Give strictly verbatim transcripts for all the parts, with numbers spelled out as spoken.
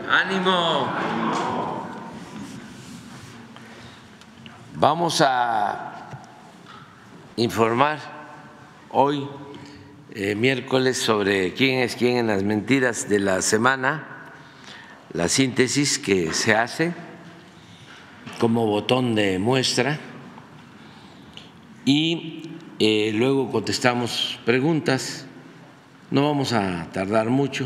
ánimo. Vamos a informar hoy, eh, miércoles, sobre quién es quién en las mentiras de la semana, la síntesis que se hace como botón de muestra y eh, luego contestamos preguntas. No vamos a tardar mucho,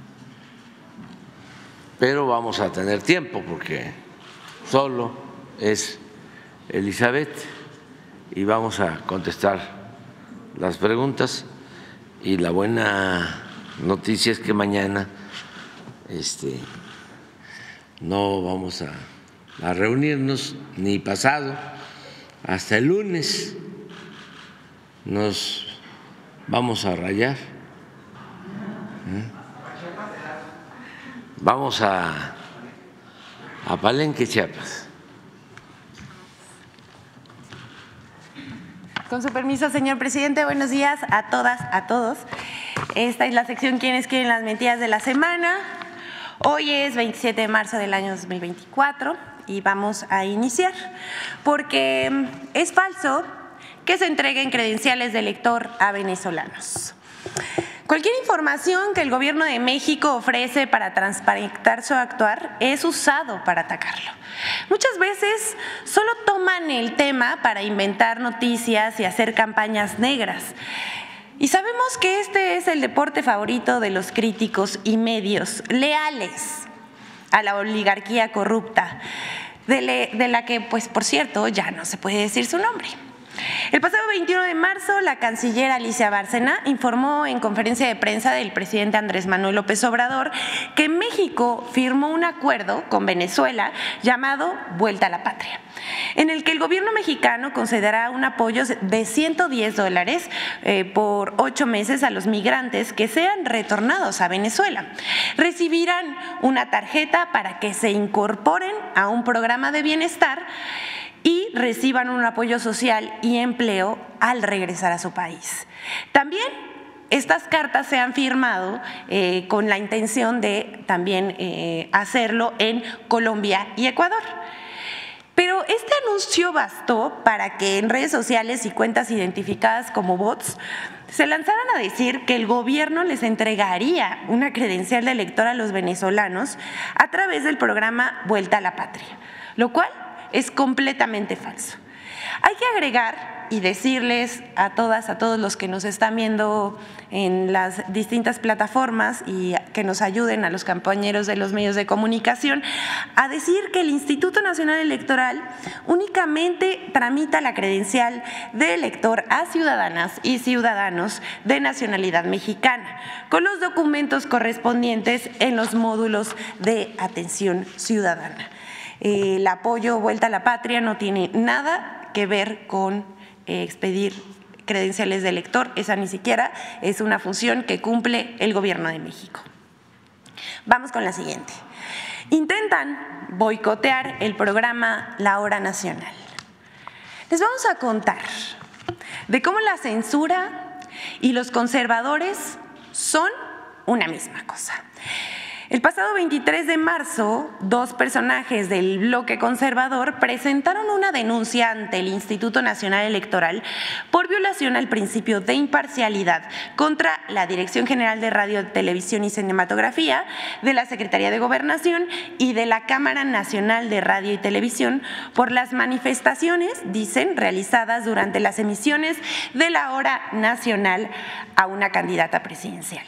pero vamos a tener tiempo porque solo es Elizabeth y vamos a contestar las preguntas. Y la buena noticia es que mañana este, no vamos a, a reunirnos, ni pasado, hasta el lunes nos vamos a rayar. Vamos a, a Palenque, Chiapas. Con su permiso, señor presidente, buenos días a todas, a todos. Esta es la sección ¿Quiénes quieren las mentiras de la semana? Hoy es veintisiete de marzo del año dos mil veinticuatro y vamos a iniciar porque es falso que se entreguen credenciales de elector a venezolanos. Cualquier información que el Gobierno de México ofrece para transparentar su actuar es usado para atacarlo. Muchas veces solo toman el tema para inventar noticias y hacer campañas negras. Y sabemos que este es el deporte favorito de los críticos y medios leales a la oligarquía corrupta, de, le, de la que, pues, por cierto, ya no se puede decir su nombre. El pasado veintiuno de marzo, la canciller Alicia Bárcena informó en conferencia de prensa del presidente Andrés Manuel López Obrador que México firmó un acuerdo con Venezuela llamado Vuelta a la Patria, en el que el gobierno mexicano concederá un apoyo de ciento diez dólares eh, por ocho meses a los migrantes que sean retornados a Venezuela. Recibirán una tarjeta para que se incorporen a un programa de bienestar y reciban un apoyo social y empleo al regresar a su país. También estas cartas se han firmado eh, con la intención de también eh, hacerlo en Colombia y Ecuador. Pero este anuncio bastó para que en redes sociales y cuentas identificadas como bots se lanzaran a decir que el gobierno les entregaría una credencial de elector a los venezolanos a través del programa Vuelta a la Patria, lo cual es completamente falso. Hay que agregar y decirles a todas, a todos los que nos están viendo en las distintas plataformas y que nos ayuden a los compañeros de los medios de comunicación, a decir que el Instituto Nacional Electoral únicamente tramita la credencial de elector a ciudadanas y ciudadanos de nacionalidad mexicana, con los documentos correspondientes en los módulos de atención ciudadana. El apoyo Vuelta a la Patria no tiene nada que ver con eh, expedir credenciales de elector, esa ni siquiera es una función que cumple el Gobierno de México. Vamos con la siguiente. Intentan boicotear el programa La Hora Nacional. Les vamos a contar de cómo la censura y los conservadores son una misma cosa. El pasado veintitrés de marzo, dos personajes del bloque conservador presentaron una denuncia ante el Instituto Nacional Electoral por violación al principio de imparcialidad contra la Dirección General de Radio, Televisión y Cinematografía, de la Secretaría de Gobernación y de la Cámara Nacional de Radio y Televisión por las manifestaciones, dicen, realizadas durante las emisiones de la Hora Nacional a una candidata presidencial.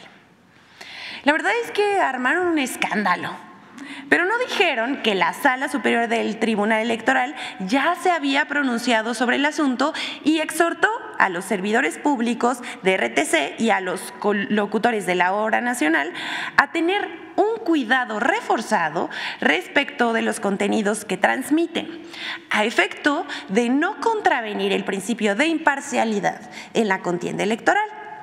La verdad es que armaron un escándalo, pero no dijeron que la Sala Superior del Tribunal Electoral ya se había pronunciado sobre el asunto y exhortó a los servidores públicos de R T C y a los locutores de la Hora Nacional a tener un cuidado reforzado respecto de los contenidos que transmiten, a efecto de no contravenir el principio de imparcialidad en la contienda electoral.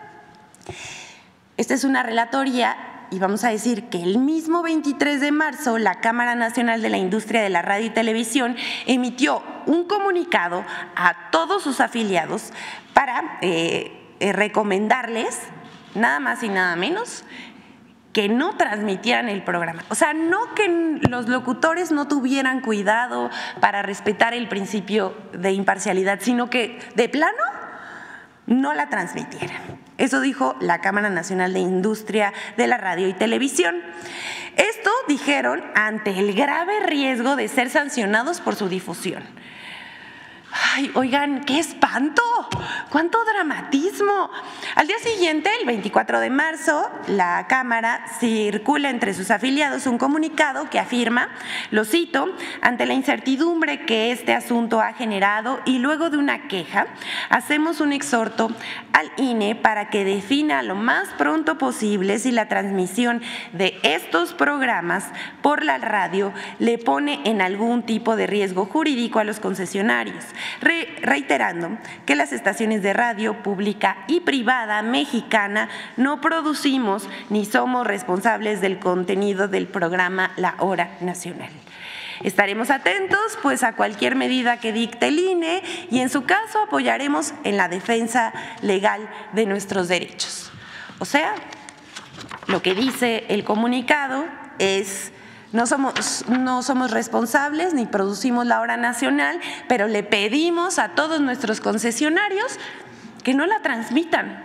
Esta es una relatoria y vamos a decir que el mismo veintitrés de marzo la Cámara Nacional de la Industria de la Radio y Televisión emitió un comunicado a todos sus afiliados para eh, eh, recomendarles nada más y nada menos que no transmitían el programa. O sea, no que los locutores no tuvieran cuidado para respetar el principio de imparcialidad, sino que de plano no la transmitieran. Eso dijo la Cámara Nacional de Industria de la Radio y Televisión. Esto dijeron ante el grave riesgo de ser sancionados por su difusión. Ay, oigan, qué espanto, cuánto dramatismo. Al día siguiente, el veinticuatro de marzo, la Cámara circula entre sus afiliados un comunicado que afirma, lo cito, ante la incertidumbre que este asunto ha generado y luego de una queja, hacemos un exhorto al I N E para que defina lo más pronto posible si la transmisión de estos programas por la radio le pone en algún tipo de riesgo jurídico a los concesionarios. Re reiterando que las estaciones de radio pública y privada mexicana no producimos ni somos responsables del contenido del programa La Hora Nacional. Estaremos atentos pues a cualquier medida que dicte el I N E y en su caso apoyaremos en la defensa legal de nuestros derechos. O sea, lo que dice el comunicado es: No somos, no somos responsables ni producimos la hora nacional, pero le pedimos a todos nuestros concesionarios que no la transmitan.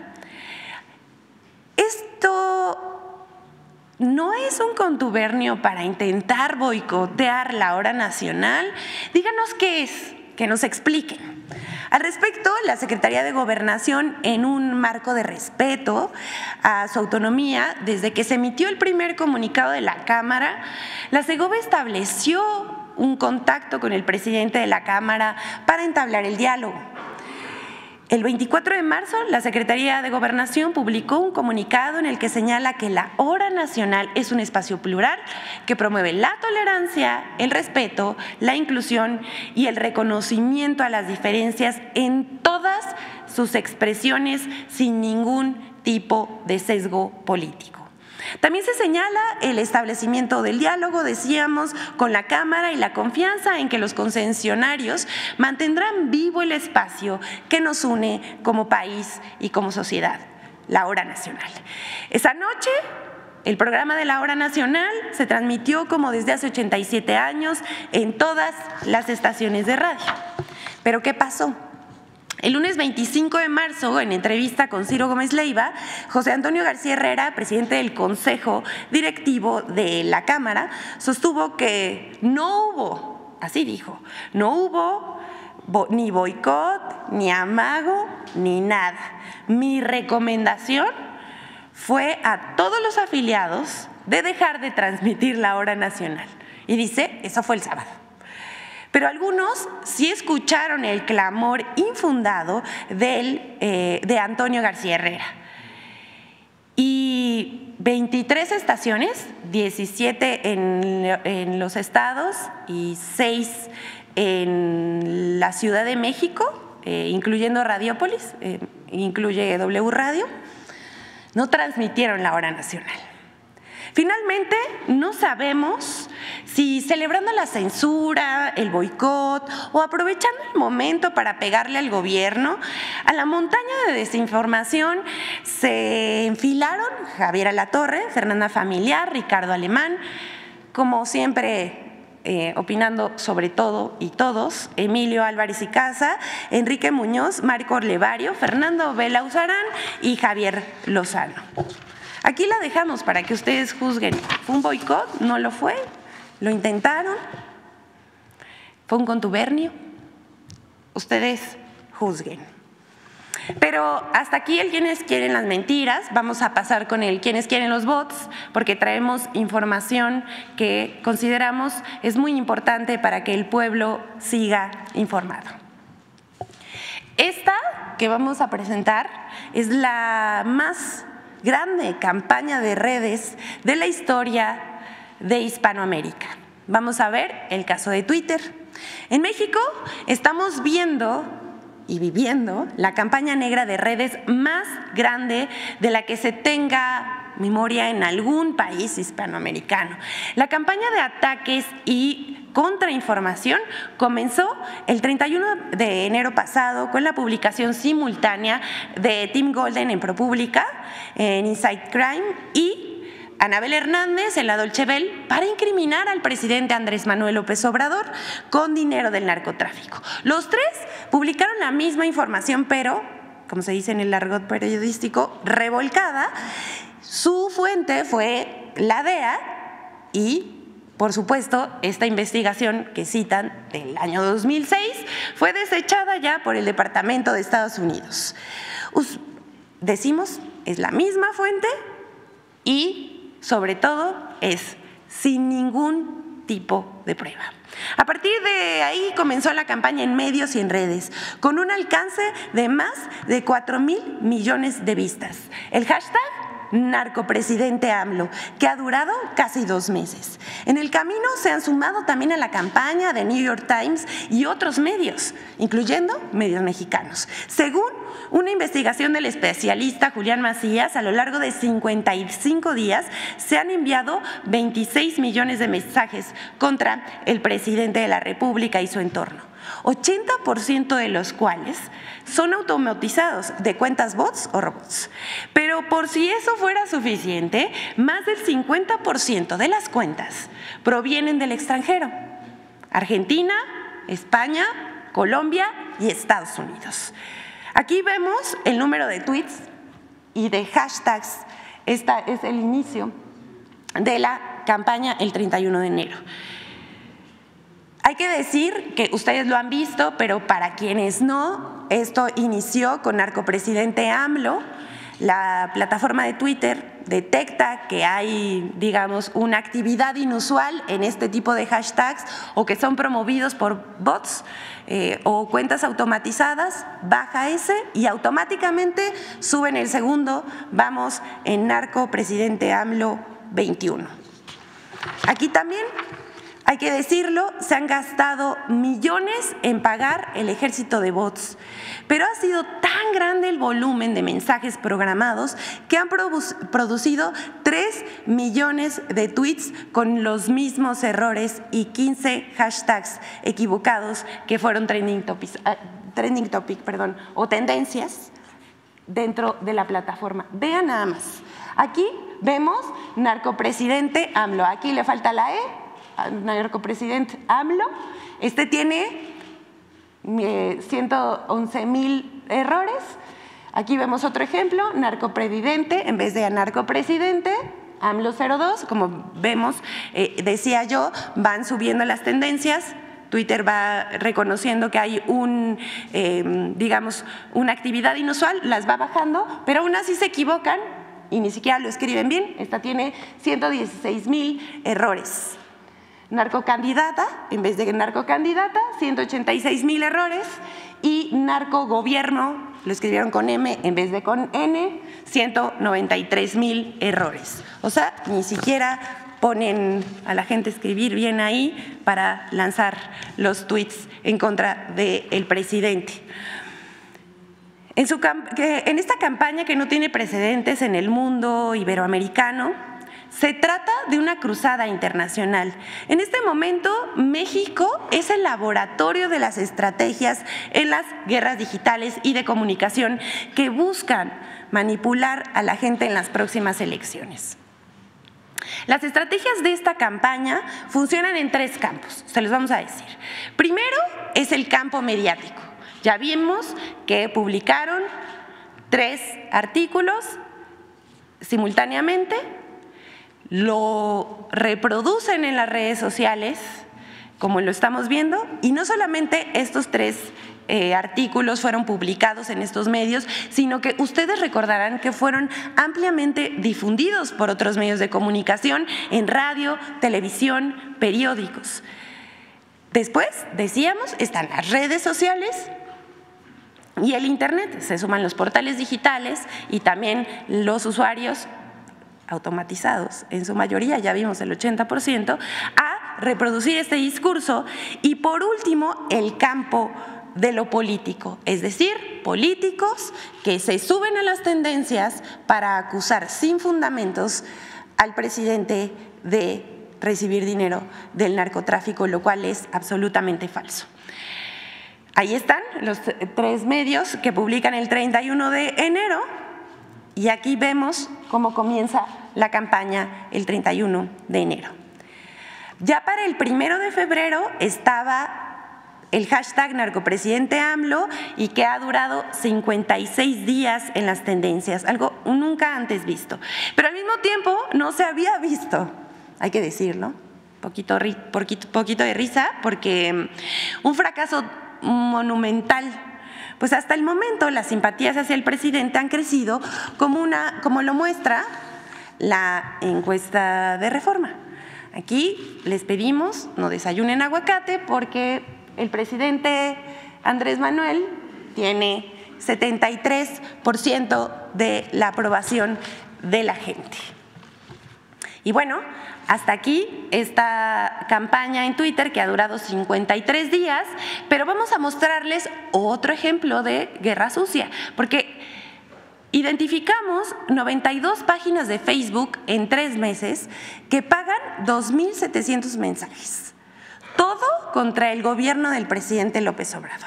Esto no es un contubernio para intentar boicotear la hora nacional. Díganos qué es, que nos expliquen. Al respecto, la Secretaría de Gobernación, en un marco de respeto a su autonomía, desde que se emitió el primer comunicado de la Cámara, la SEGOV estableció un contacto con el presidente de la Cámara para entablar el diálogo. El veinticuatro de marzo, la Secretaría de Gobernación publicó un comunicado en el que señala que la hora nacional es un espacio plural que promueve la tolerancia, el respeto, la inclusión y el reconocimiento a las diferencias en todas sus expresiones sin ningún tipo de sesgo político. También se señala el establecimiento del diálogo, decíamos, con la Cámara y la confianza en que los concesionarios mantendrán vivo el espacio que nos une como país y como sociedad, la hora nacional. Esa noche, el programa de la hora nacional se transmitió como desde hace ochenta y siete años en todas las estaciones de radio. ¿Pero qué pasó? El lunes veinticinco de marzo, en entrevista con Ciro Gómez Leiva, José Antonio García Herrera, presidente del Consejo Directivo de la Cámara, sostuvo que no hubo, así dijo, no hubo ni boicot, ni amago, ni nada. Mi recomendación fue a todos los afiliados de dejar de transmitir la hora nacional. Y dice, eso fue el sábado. Pero algunos sí escucharon el clamor infundado del, eh, de Antonio García Herrera. Y veintitrés estaciones, diecisiete en, en los estados y seis en la Ciudad de México, eh, incluyendo Radiópolis, eh, incluye W Radio, no transmitieron la hora nacional. Finalmente, no sabemos si celebrando la censura, el boicot o aprovechando el momento para pegarle al gobierno, a la montaña de desinformación se enfilaron Javier Alatorre, Fernanda Familiar, Ricardo Alemán, como siempre eh, opinando sobre todo y todos, Emilio Álvarez y Casa, Enrique Muñoz, Marco Orlevario, Fernando Belauzarán y Javier Lozano. Aquí la dejamos para que ustedes juzguen. ¿Fue un boicot? ¿No lo fue? ¿Lo intentaron? ¿Fue un contubernio? Ustedes juzguen. Pero hasta aquí el quienes quieren las mentiras. Vamos a pasar con el quienes quieren los bots, porque traemos información que consideramos es muy importante para que el pueblo siga informado. Esta que vamos a presentar es la más grande campaña de redes de la historia de Hispanoamérica. Vamos a ver el caso de Twitter. En México estamos viendo y viviendo la campaña negra de redes más grande de la que se tenga memoria en algún país hispanoamericano. La campaña de ataques y contrainformación comenzó el treinta y uno de enero pasado con la publicación simultánea de Tim Golden en ProPublica, en Inside Crime y Anabel Hernández en la Deutsche Welle para incriminar al presidente Andrés Manuel López Obrador con dinero del narcotráfico. Los tres publicaron la misma información, pero, como se dice en el argot periodístico, revolcada. Su fuente fue la D E A y, por supuesto, esta investigación que citan del año dos mil seis fue desechada ya por el Departamento de Estados Unidos. Us- decimos, es la misma fuente y, sobre todo, es sin ningún tipo de prueba. A partir de ahí comenzó la campaña en medios y en redes, con un alcance de más de cuatro mil millones de vistas. El hashtag Narcopresidente AMLO, que ha durado casi dos meses. En el camino se han sumado también a la campaña de New York Times y otros medios, incluyendo medios mexicanos. Según una investigación del especialista Julián Macías, a lo largo de cincuenta y cinco días se han enviado veintiséis millones de mensajes contra el presidente de la República y su entorno, ochenta por ciento de los cuales son automatizados de cuentas bots o robots. Pero por si eso fuera suficiente, más del cincuenta por ciento de las cuentas provienen del extranjero: Argentina, España, Colombia y Estados Unidos. Aquí vemos el número de tweets y de hashtags. Esta es el inicio de la campaña el treinta y uno de enero. Hay que decir que ustedes lo han visto, pero para quienes no, esto inició con Narcopresidente AMLO. La plataforma de Twitter detecta que hay, digamos, una actividad inusual en este tipo de hashtags o que son promovidos por bots eh, o cuentas automatizadas, baja ese y automáticamente suben el segundo, vamos en Narcopresidente AMLO veintiuno. Aquí también, hay que decirlo, se han gastado millones en pagar el ejército de bots, pero ha sido tan grande el volumen de mensajes programados que han produ- producido tres millones de tweets con los mismos errores y quince hashtags equivocados que fueron trending topics, uh, trending topic, perdón, o tendencias dentro de la plataforma. Vean nada más. Aquí vemos Narcopresidente AMLO. Aquí le falta la E. Narcopresidente AMLO, este tiene eh, ciento once mil errores. Aquí vemos otro ejemplo, Narcopresidente, en vez de Narcopresidente, AMLO cero dos, como vemos, eh, decía yo, van subiendo las tendencias. Twitter va reconociendo que hay un, eh, digamos, una actividad inusual, las va bajando, pero aún así se equivocan y ni siquiera lo escriben bien. Esta tiene ciento dieciséis mil errores. Narcocandidata, en vez de narcocandidata, ciento ochenta y seis mil errores, y narcogobierno, lo escribieron con M en vez de con N, ciento noventa y tres mil errores. O sea, ni siquiera ponen a la gente a escribir bien ahí para lanzar los tweets en contra del presidente. En, su, en esta campaña que no tiene precedentes en el mundo iberoamericano, se trata de una cruzada internacional. En este momento, México es el laboratorio de las estrategias en las guerras digitales y de comunicación que buscan manipular a la gente en las próximas elecciones. Las estrategias de esta campaña funcionan en tres campos, se los vamos a decir. Primero es el campo mediático. Ya vimos que publicaron tres artículos simultáneamente, lo reproducen en las redes sociales, como lo estamos viendo, y no solamente estos tres eh, artículos fueron publicados en estos medios, sino que ustedes recordarán que fueron ampliamente difundidos por otros medios de comunicación, en radio, televisión, periódicos. Después, decíamos, están las redes sociales y el Internet, se suman los portales digitales y también los usuarios automatizados, en su mayoría, ya vimos el ochenta por ciento, a reproducir este discurso. Y por último, el campo de lo político, es decir, políticos que se suben a las tendencias para acusar sin fundamentos al presidente de recibir dinero del narcotráfico, lo cual es absolutamente falso. Ahí están los tres medios que publican el treinta y uno de enero. Y aquí vemos cómo comienza la campaña el treinta y uno de enero. Ya para el primero de febrero estaba el hashtag narcopresidente AMLO y que ha durado cincuenta y seis días en las tendencias, algo nunca antes visto. Pero al mismo tiempo no se había visto, hay que decirlo, poquito, poquito, poquito de risa, porque un fracaso monumental. Pues hasta el momento las simpatías hacia el presidente han crecido como, una, como lo muestra la encuesta de Reforma. Aquí les pedimos no desayunen aguacate porque el presidente Andrés Manuel tiene setenta y tres por ciento de la aprobación de la gente. Y bueno, hasta aquí esta campaña en Twitter que ha durado cincuenta y tres días, pero vamos a mostrarles otro ejemplo de guerra sucia, porque identificamos noventa y dos páginas de Facebook en tres meses que pagan dos mil setecientos mensajes, todo contra el gobierno del presidente López Obrador.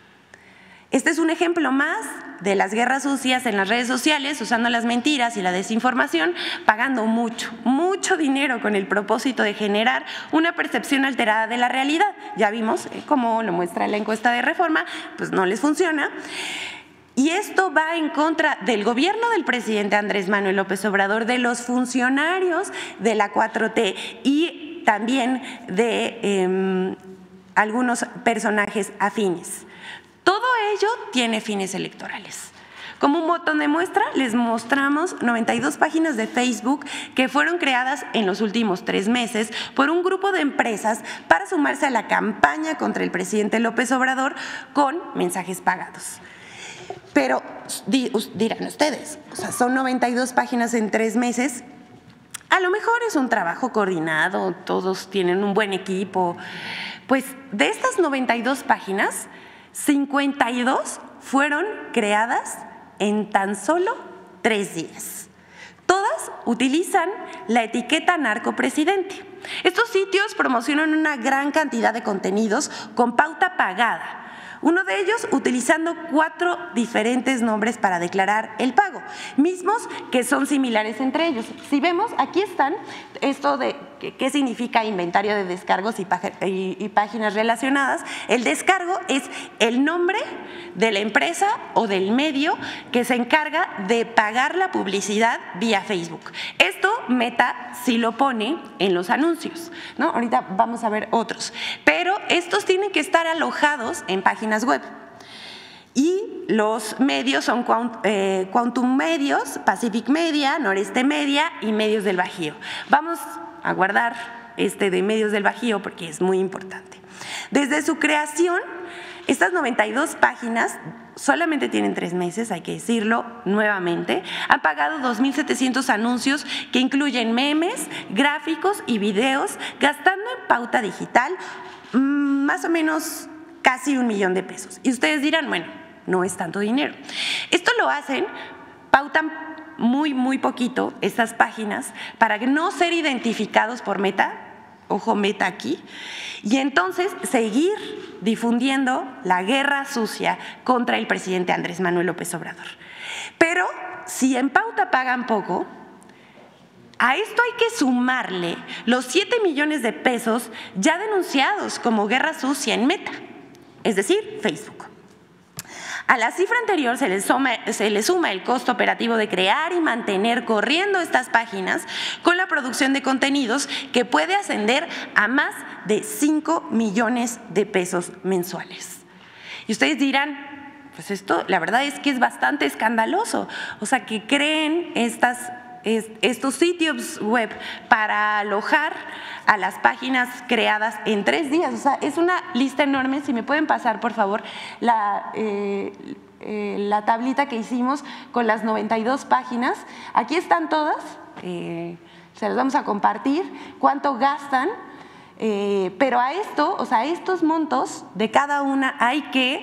Este es un ejemplo más de las guerras sucias en las redes sociales, usando las mentiras y la desinformación, pagando mucho, mucho dinero con el propósito de generar una percepción alterada de la realidad. Ya vimos cómo lo muestra la encuesta de Reforma, pues no les funciona. Y esto va en contra del gobierno del presidente Andrés Manuel López Obrador, de los funcionarios de la cuatro T y también de eh, algunos personajes afines. Todo ello tiene fines electorales. Como un botón de muestra, les mostramos noventa y dos páginas de Facebook que fueron creadas en los últimos tres meses por un grupo de empresas para sumarse a la campaña contra el presidente López Obrador con mensajes pagados. Pero dirán ustedes, o sea, son noventa y dos páginas en tres meses. A lo mejor es un trabajo coordinado, todos tienen un buen equipo. Pues de estas noventa y dos páginas, cincuenta y dos fueron creadas en tan solo tres días. Todas utilizan la etiqueta narcopresidente. Estos sitios promocionan una gran cantidad de contenidos con pauta pagada. Uno de ellos utilizando cuatro diferentes nombres para declarar el pago, mismos que son similares entre ellos. Si vemos, aquí están esto de qué significa inventario de descargos y, y, y páginas relacionadas. El descargo es el nombre de la empresa o del medio que se encarga de pagar la publicidad vía Facebook. Esto Meta sí lo pone en los anuncios, ¿no? Ahorita vamos a ver otros, pero estos tienen que estar alojados en páginas web. Y los medios son eh, Quantum Medios, Pacific Media, Noreste Media y Medios del Bajío. Vamos a guardar este de Medios del Bajío porque es muy importante. Desde su creación, estas noventa y dos páginas solamente tienen tres meses, hay que decirlo nuevamente. Han pagado dos mil setecientos anuncios que incluyen memes, gráficos y videos, gastando en pauta digital mmm, más o menos casi un millón de pesos. Y ustedes dirán, bueno, no es tanto dinero. Esto lo hacen, pautan muy, muy poquito estas páginas para no ser identificados por Meta, ojo Meta aquí, y entonces seguir difundiendo la guerra sucia contra el presidente Andrés Manuel López Obrador. Pero si en pauta pagan poco, a esto hay que sumarle los siete millones de pesos ya denunciados como guerra sucia en Meta, es decir, Facebook. A la cifra anterior se le, suma, se le suma el costo operativo de crear y mantener corriendo estas páginas con la producción de contenidos que puede ascender a más de cinco millones de pesos mensuales. Y ustedes dirán, pues esto la verdad es que es bastante escandaloso, o sea, que creen estas estos sitios web para alojar a las páginas creadas en tres días. O sea, es una lista enorme. Si me pueden pasar, por favor, la, eh, eh, la tablita que hicimos con las noventa y dos páginas. Aquí están todas. Eh, se las vamos a compartir. ¿Cuánto gastan? Eh, pero a esto, o sea, a estos montos de cada una hay que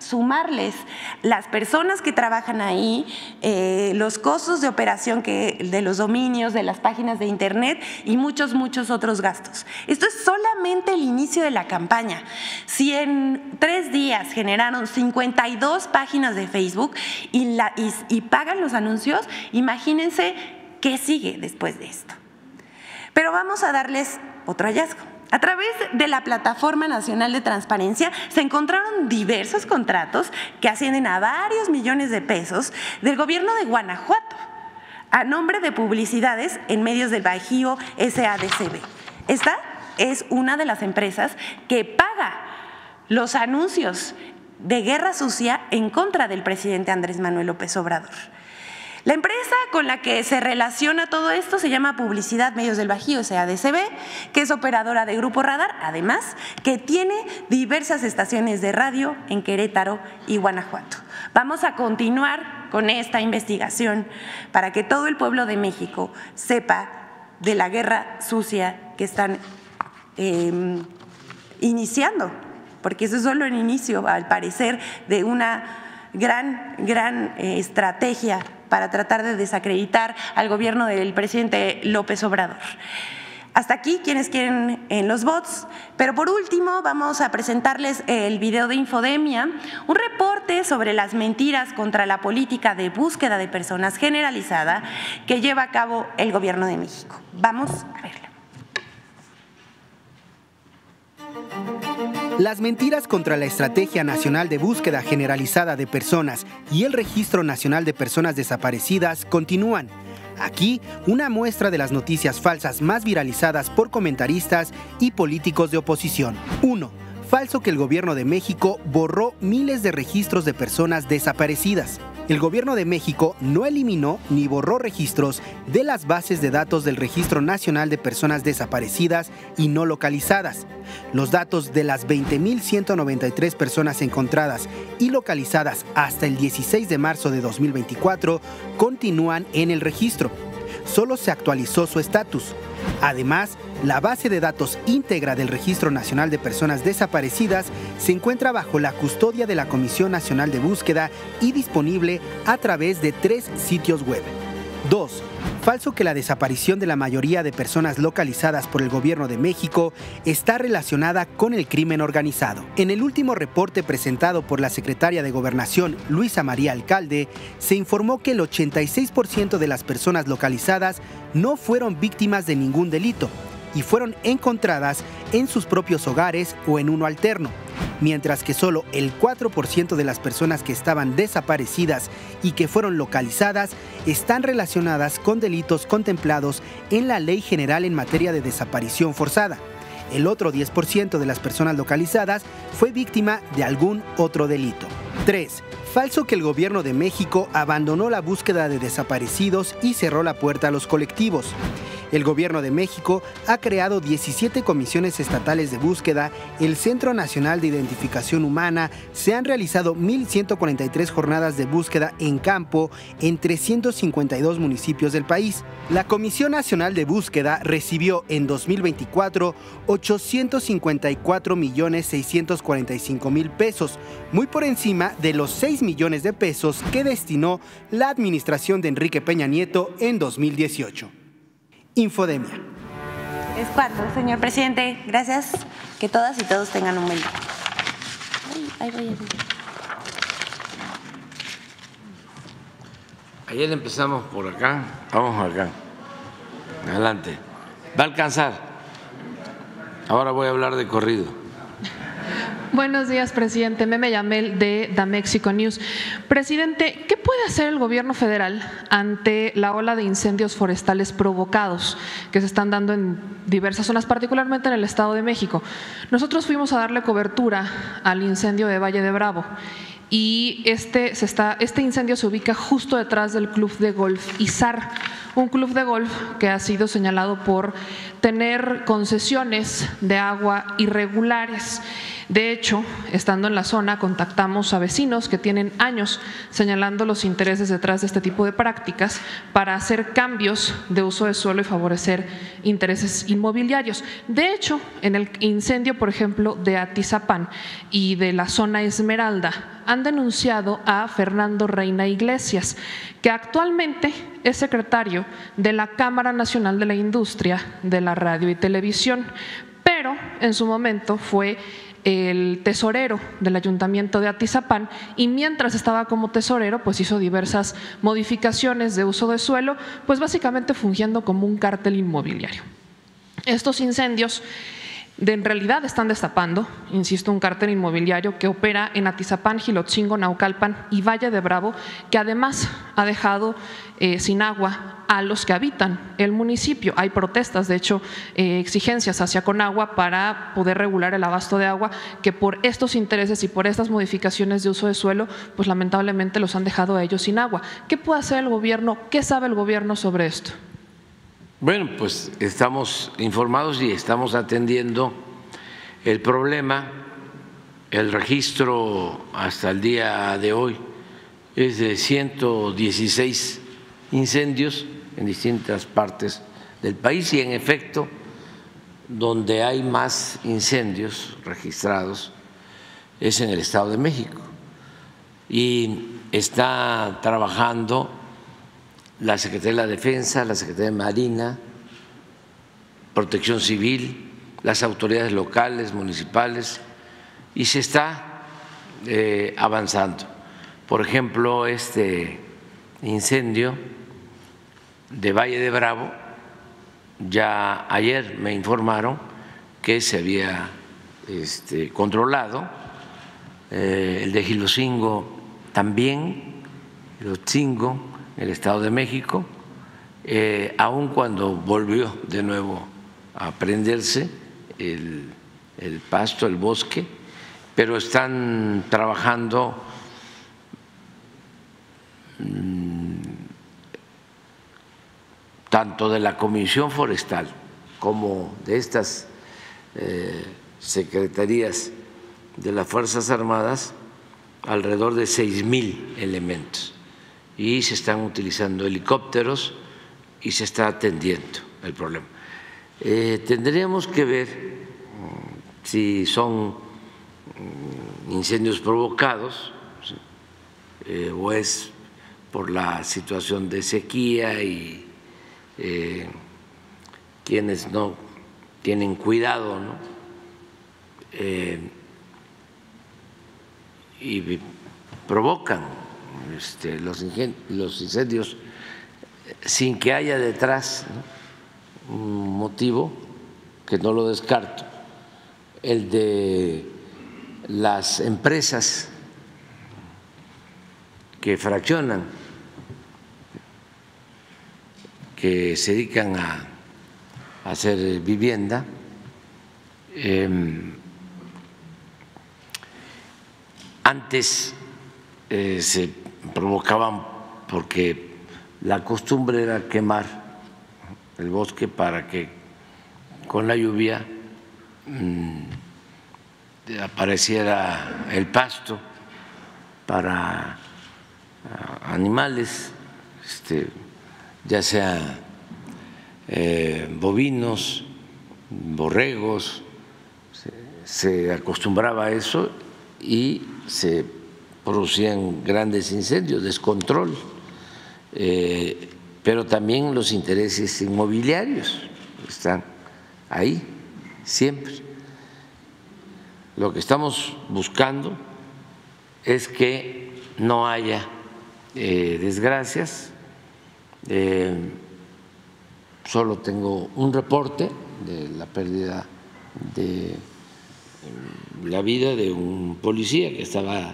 sumarles las personas que trabajan ahí, eh, los costos de operación que, de los dominios, de las páginas de internet y muchos, muchos otros gastos. Esto es solamente el inicio de la campaña. Si en tres días generaron cincuenta y dos páginas de Facebook y, la, y, y pagan los anuncios, imagínense qué sigue después de esto. Pero vamos a darles otro hallazgo. A través de la Plataforma Nacional de Transparencia se encontraron diversos contratos que ascienden a varios millones de pesos del gobierno de Guanajuato a nombre de publicidades en medios del Bajío S A D C B. Esta es una de las empresas que paga los anuncios de guerra sucia en contra del presidente Andrés Manuel López Obrador. La empresa con la que se relaciona todo esto se llama Publicidad Medios del Bajío S A D C B, que es operadora de Grupo Radar, además que tiene diversas estaciones de radio en Querétaro y Guanajuato. Vamos a continuar con esta investigación para que todo el pueblo de México sepa de la guerra sucia que están eh, iniciando, porque eso es solo el inicio, al parecer, de una gran, gran eh, estrategia para tratar de desacreditar al gobierno del presidente López Obrador. Hasta aquí quienes quieren en los bots, pero por último vamos a presentarles el video de Infodemia, un reporte sobre las mentiras contra la política de búsqueda de personas generalizada que lleva a cabo el gobierno de México. Vamos a verlo. Las mentiras contra la Estrategia Nacional de Búsqueda Generalizada de Personas y el Registro Nacional de Personas Desaparecidas continúan. Aquí, una muestra de las noticias falsas más viralizadas por comentaristas y políticos de oposición. uno. Falso que el gobierno de México borró miles de registros de personas desaparecidas. El gobierno de México no eliminó ni borró registros de las bases de datos del Registro Nacional de Personas Desaparecidas y no localizadas. Los datos de las veinte mil ciento noventa y tres personas encontradas y localizadas hasta el dieciséis de marzo de dos mil veinticuatro continúan en el registro. Solo se actualizó su estatus. Además, la base de datos íntegra del Registro Nacional de Personas Desaparecidas se encuentra bajo la custodia de la Comisión Nacional de Búsqueda y disponible a través de tres sitios web. dos. Falso que la desaparición de la mayoría de personas localizadas por el gobierno de México está relacionada con el crimen organizado. En el último reporte presentado por la secretaria de Gobernación, Luisa María Alcalde, se informó que el ochenta y seis por ciento de las personas localizadas no fueron víctimas de ningún delito y fueron encontradas en sus propios hogares o en uno alterno, mientras que solo el cuatro por ciento de las personas que estaban desaparecidas y que fueron localizadas están relacionadas con delitos contemplados en la Ley General en materia de desaparición forzada. El otro diez por ciento de las personas localizadas fue víctima de algún otro delito. tres. Falso que el gobierno de México abandonó la búsqueda de desaparecidos y cerró la puerta a los colectivos. El gobierno de México ha creado diecisiete comisiones estatales de búsqueda, el Centro Nacional de Identificación Humana, se han realizado mil ciento cuarenta y tres jornadas de búsqueda en campo en trescientos cincuenta y dos municipios del país. La Comisión Nacional de Búsqueda recibió en dos mil veinticuatro ochocientos cincuenta y cuatro millones seiscientos cuarenta y cinco mil pesos, muy por encima de los seis millones de pesos que destinó la administración de Enrique Peña Nieto en dos mil dieciocho. Infodemia. Es cuatro, señor presidente. Gracias. Que todas y todos tengan un buen día. Ay, ay, ay, ay. Ayer empezamos por acá, vamos acá. Adelante. Va a alcanzar. Ahora voy a hablar de corrido. Buenos días, presidente. Meme Yamel de Da Mexico News. Presidente, ¿qué puede hacer el gobierno federal ante la ola de incendios forestales provocados que se están dando en diversas zonas, particularmente en el Estado de México? Nosotros fuimos a darle cobertura al incendio de Valle de Bravo y este, se está, este incendio se ubica justo detrás del club de golf Izar, un club de golf que ha sido señalado por tener concesiones de agua irregulares. De hecho, estando en la zona, contactamos a vecinos que tienen años señalando los intereses detrás de este tipo de prácticas para hacer cambios de uso de suelo y favorecer intereses inmobiliarios. De hecho, en el incendio, por ejemplo, de Atizapán y de la zona Esmeralda, han denunciado a Fernando Reina Iglesias, que actualmente es secretario de la Cámara Nacional de la Industria de la Radio y Televisión, pero en su momento fue el tesorero del Ayuntamiento de Atizapán y mientras estaba como tesorero pues hizo diversas modificaciones de uso de suelo, pues básicamente fungiendo como un cártel inmobiliario. Estos incendios de, en realidad están destapando, insisto, un cártel inmobiliario que opera en Atizapán, Jilotzingo, Naucalpan y Valle de Bravo, que además ha dejado eh, sin agua a los que habitan el municipio. Hay protestas, de hecho, eh, exigencias hacia Conagua para poder regular el abasto de agua, que por estos intereses y por estas modificaciones de uso de suelo, pues lamentablemente los han dejado a ellos sin agua. ¿Qué puede hacer el gobierno? ¿Qué sabe el gobierno sobre esto? Bueno, pues estamos informados y estamos atendiendo el problema. El registro hasta el día de hoy es de ciento dieciséis incendios en distintas partes del país y en efecto donde hay más incendios registrados es en el Estado de México y está trabajando la Secretaría de la Defensa, la Secretaría de Marina, Protección Civil, las autoridades locales, municipales y se está eh, avanzando. Por ejemplo, este incendio de Valle de Bravo, ya ayer me informaron que se había este, controlado, eh, el de Jilotzingo también, Jilotzingo, en el Estado de México, eh, aun cuando volvió de nuevo a prenderse el, el pasto, el bosque, pero están trabajando mmm, tanto de la Comisión Forestal como de estas eh, secretarías de las Fuerzas Armadas, alrededor de seis mil elementos y se están utilizando helicópteros y se está atendiendo el problema. Eh, tendríamos que ver si son incendios provocados eh, o es por la situación de sequía y Eh, quienes no tienen cuidado, ¿no? Eh, y provocan este, los, los incendios sin que haya detrás, ¿no?, un motivo que no lo descarto, el de las empresas que fraccionan, que se dedican a hacer vivienda, eh, antes eh, se provocaban porque la costumbre era quemar el bosque para que con la lluvia mmm, apareciera el pasto para animales, este, ya sea eh, bovinos, borregos, se, se acostumbraba a eso y se producían grandes incendios, descontrol, eh, pero también los intereses inmobiliarios están ahí siempre. Lo que estamos buscando es que no haya eh, desgracias. Eh, solo tengo un reporte de la pérdida de la vida de un policía que estaba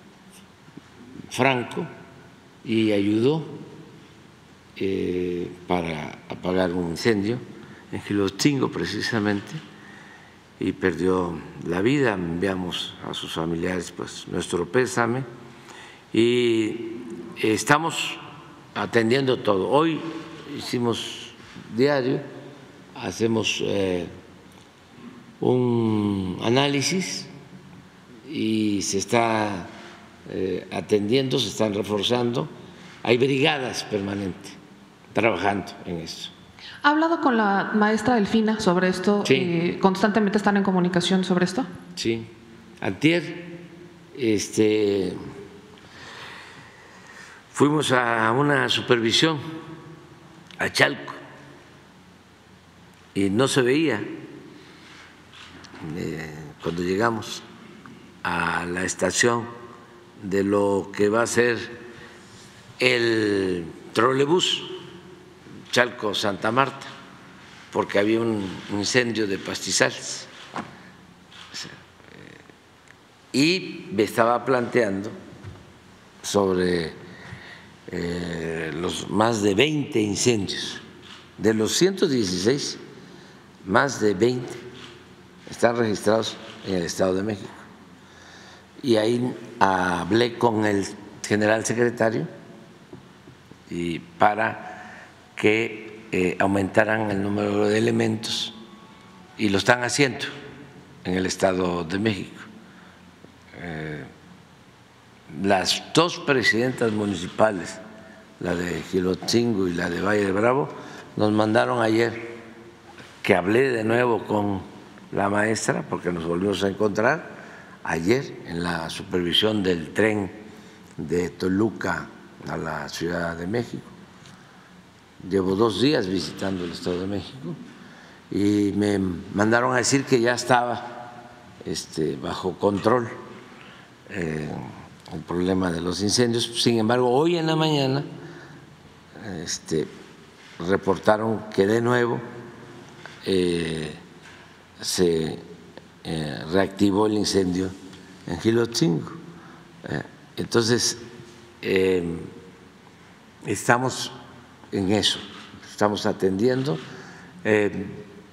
franco y ayudó eh, para apagar un incendio en Jilotzingo precisamente y perdió la vida. Enviamos a sus familiares pues nuestro pésame y estamos atendiendo todo. Hoy hicimos diario, hacemos eh, un análisis y se está eh, atendiendo, se están reforzando. Hay brigadas permanentes trabajando en esto. ¿Ha hablado con la maestra Delfina sobre esto? Sí. Eh, ¿Constantemente están en comunicación sobre esto? Sí. Antier este, fuimos a una supervisión a Chalco y no se veía eh, cuando llegamos a la estación de lo que va a ser el trolebús Chalco-Santa Marta, porque había un incendio de pastizales. Y me estaba planteando sobre eh, los más de veinte incendios. De los ciento dieciséis, más de veinte están registrados en el Estado de México. Y ahí hablé con el general secretario y para que eh, aumentaran el número de elementos, y lo están haciendo en el Estado de México. Eh, las dos presidentas municipales, la de Gilotzingo y la de Valle de Bravo, nos mandaron ayer que hablé de nuevo con la maestra, porque nos volvimos a encontrar ayer en la supervisión del tren de Toluca a la Ciudad de México. Llevo dos días visitando el Estado de México y me mandaron a decir que ya estaba este, bajo control eh, el problema de los incendios. Sin embargo, hoy en la mañana este, reportaron que de nuevo eh, se eh, reactivó el incendio en Gilotzingo. Eh, entonces, eh, estamos en eso, estamos atendiendo. Eh,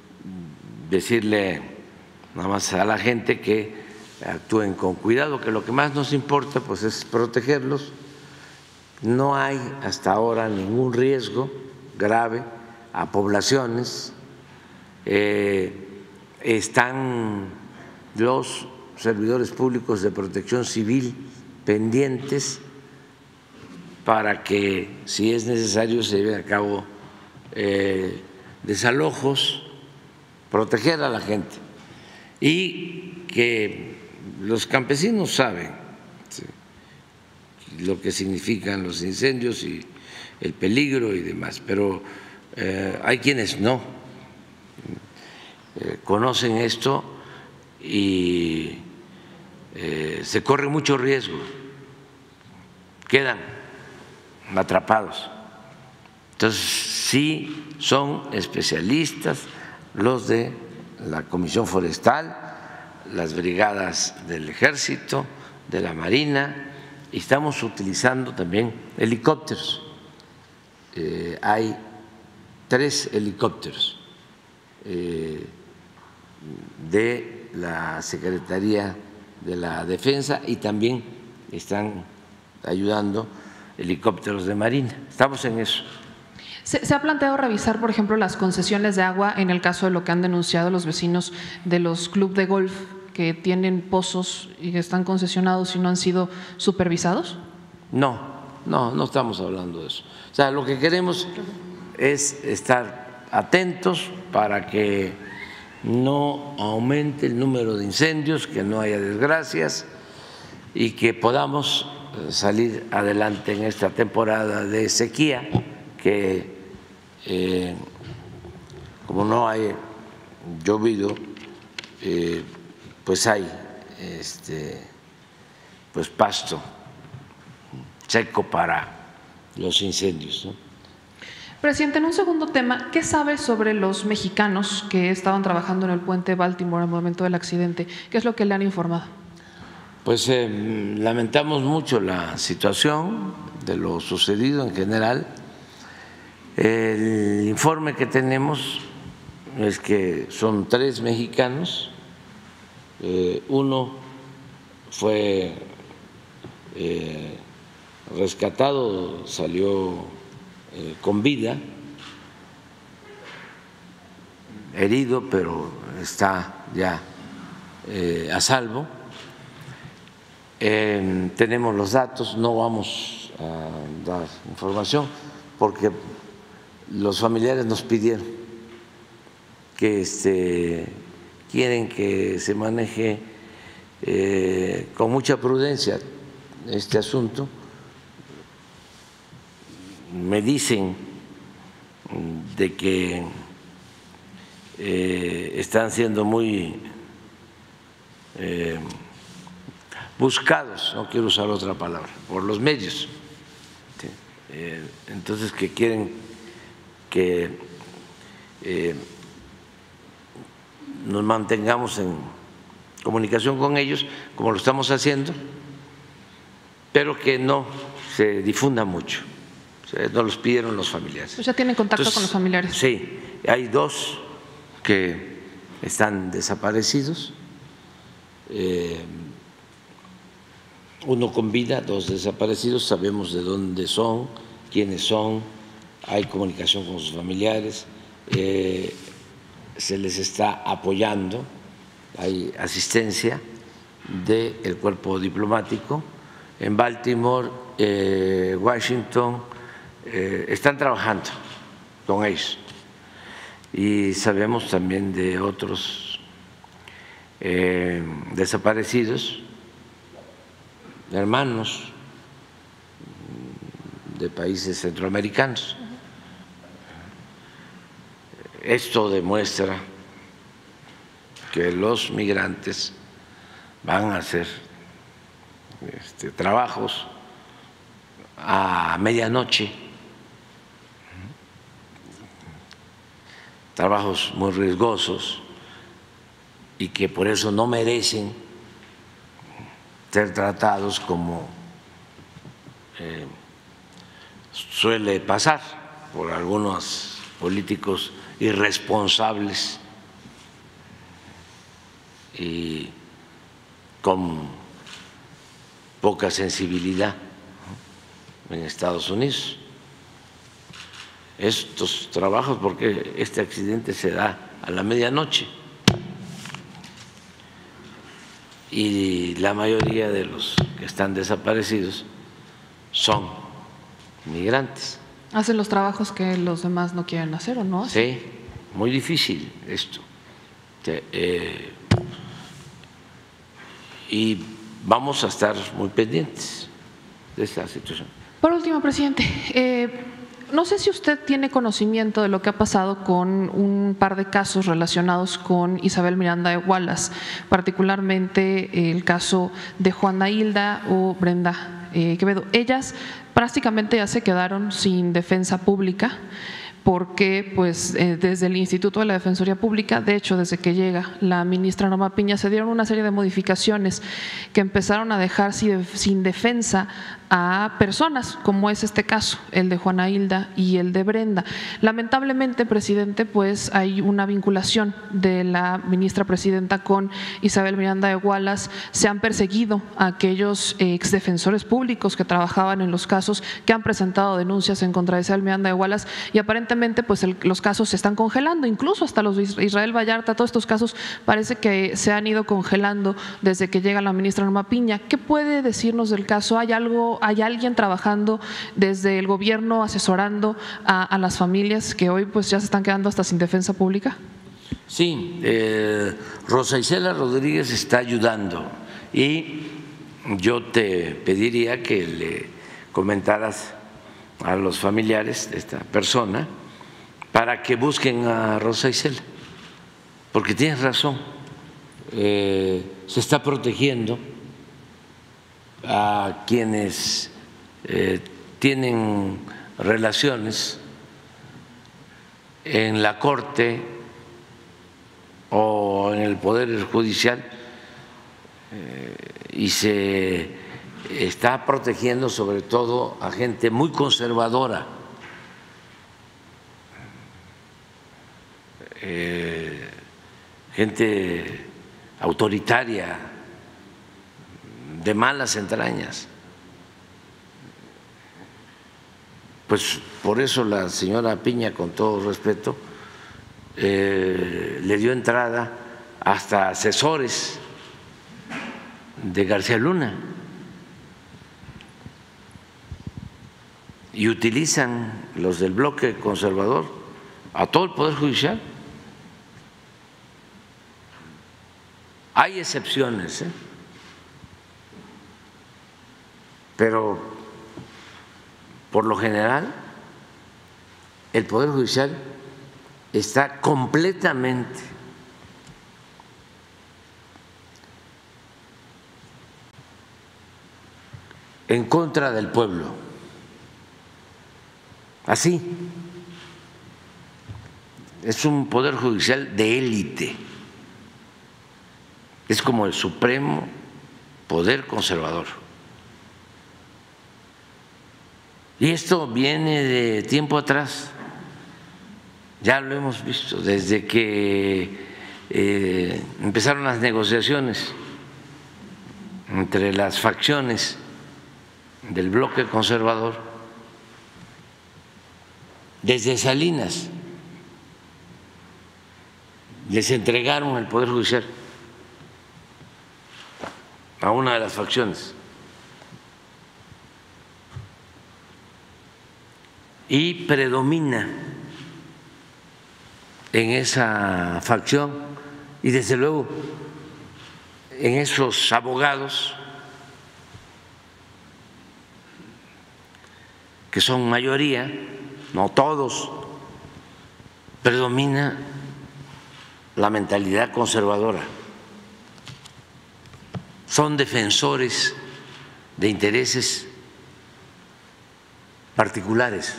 decirle nada más a la gente que actúen con cuidado, que lo que más nos importa pues es protegerlos. No hay hasta ahora ningún riesgo grave a poblaciones. Eh, están los servidores públicos de protección civil pendientes para que, si es necesario, se lleven a cabo eh, desalojos, proteger a la gente, y que los campesinos saben ¿sí? lo que significan los incendios y el peligro y demás, pero eh, hay quienes no eh, conocen esto y eh, se corre mucho riesgo, quedan atrapados. Entonces, sí son especialistas los de la Comisión Forestal, las brigadas del Ejército, de la Marina, y estamos utilizando también helicópteros. Eh, hay tres helicópteros eh, de la Secretaría de la Defensa y también están ayudando helicópteros de Marina. Estamos en eso. ¿Se, ¿Se ha planteado revisar, por ejemplo, las concesiones de agua en el caso de lo que han denunciado los vecinos de los clubes de golf que tienen pozos y que están concesionados y no han sido supervisados? No, no, no estamos hablando de eso. O sea, lo que queremos es estar atentos para que no aumente el número de incendios, que no haya desgracias y que podamos salir adelante en esta temporada de sequía, que eh, como no hay llovido, eh, pues hay este, pues pasto seco para los incendios, ¿no? Presidente, en un segundo tema, ¿qué sabe sobre los mexicanos que estaban trabajando en el puente Baltimore al momento del accidente? ¿Qué es lo que le han informado? Pues eh, lamentamos mucho la situación de lo sucedido en general. El informe que tenemos es que son tres mexicanos, eh, uno fue eh, rescatado, salió eh, con vida, herido, pero está ya eh, a salvo. Eh, tenemos los datos, no vamos a dar información porque los familiares nos pidieron que este, quieren que se maneje eh, con mucha prudencia este asunto. Me dicen de que eh, están siendo muy eh, buscados, no quiero usar otra palabra, por los medios. ¿Sí? Eh, entonces, que quieren que eh, nos mantengamos en comunicación con ellos, como lo estamos haciendo, pero que no se difunda mucho. Nos los pidieron los familiares. ¿Ya tienen contacto Entonces, con los familiares? Sí, hay dos que están desaparecidos, eh, uno con vida, dos desaparecidos, sabemos de dónde son, quiénes son, hay comunicación con sus familiares, eh, se les está apoyando, hay asistencia del cuerpo diplomático en Baltimore, eh, Washington. Eh, están trabajando con ellos y sabemos también de otros eh, desaparecidos, hermanos de países centroamericanos. Esto demuestra que los migrantes van a hacer este, trabajos a medianoche, trabajos muy riesgosos y que por eso no merecen ser tratados como eh, suele pasar por algunos políticos irresponsables y con poca sensibilidad en Estados Unidos. Estos trabajos, porque este accidente se da a la medianoche y la mayoría de los que están desaparecidos son migrantes. ¿Hacen los trabajos que los demás no quieren hacer o no? Sí, muy difícil esto. Eh, y vamos a estar muy pendientes de esta situación. Por último, presidente, eh, no sé si usted tiene conocimiento de lo que ha pasado con un par de casos relacionados con Isabel Miranda de Wallace, particularmente el caso de Juana Hilda o Brenda eh, Quevedo. Ellas prácticamente ya se quedaron sin defensa pública porque pues eh, desde el Instituto de la Defensoría Pública, de hecho desde que llega la ministra Norma Piña, se dieron una serie de modificaciones que empezaron a dejar sin, sin defensa a personas, como es este caso, el de Juana Hilda y el de Brenda. Lamentablemente, presidente, pues hay una vinculación de la ministra presidenta con Isabel Miranda de Wallace. Se han perseguido a aquellos exdefensores públicos que trabajaban en los casos, que han presentado denuncias en contra de Isabel Miranda de Wallace, y aparentemente pues el, los casos se están congelando, incluso hasta los de Israel Vallarta. Todos estos casos parece que se han ido congelando desde que llega la ministra Norma Piña. ¿Qué puede decirnos del caso? ¿Hay algo ¿Hay alguien trabajando desde el gobierno asesorando a, a las familias que hoy pues ya se están quedando hasta sin defensa pública? Sí, eh, Rosa Isela Rodríguez está ayudando y yo te pediría que le comentaras a los familiares de esta persona para que busquen a Rosa Isela, porque tienes razón, eh, se está protegiendo a quienes eh, tienen relaciones en la Corte o en el Poder Judicial eh, y se está protegiendo sobre todo a gente muy conservadora, eh, gente autoritaria, de malas entrañas. Pues por eso la señora Piña, con todo respeto, eh, le dio entrada hasta asesores de García Luna y utilizan los del bloque conservador a todo el Poder Judicial. Hay excepciones, ¿eh? Pero por lo general el Poder Judicial está completamente en contra del pueblo. Así, es un Poder Judicial de élite, es como el supremo poder conservador. Y esto viene de tiempo atrás, ya lo hemos visto, desde que eh, empezaron las negociaciones entre las facciones del bloque conservador, desde Salinas les entregaron el Poder Judicial a una de las facciones y predomina en esa facción y desde luego en esos abogados que son mayoría, no todos, predomina la mentalidad conservadora. Son defensores de intereses particulares.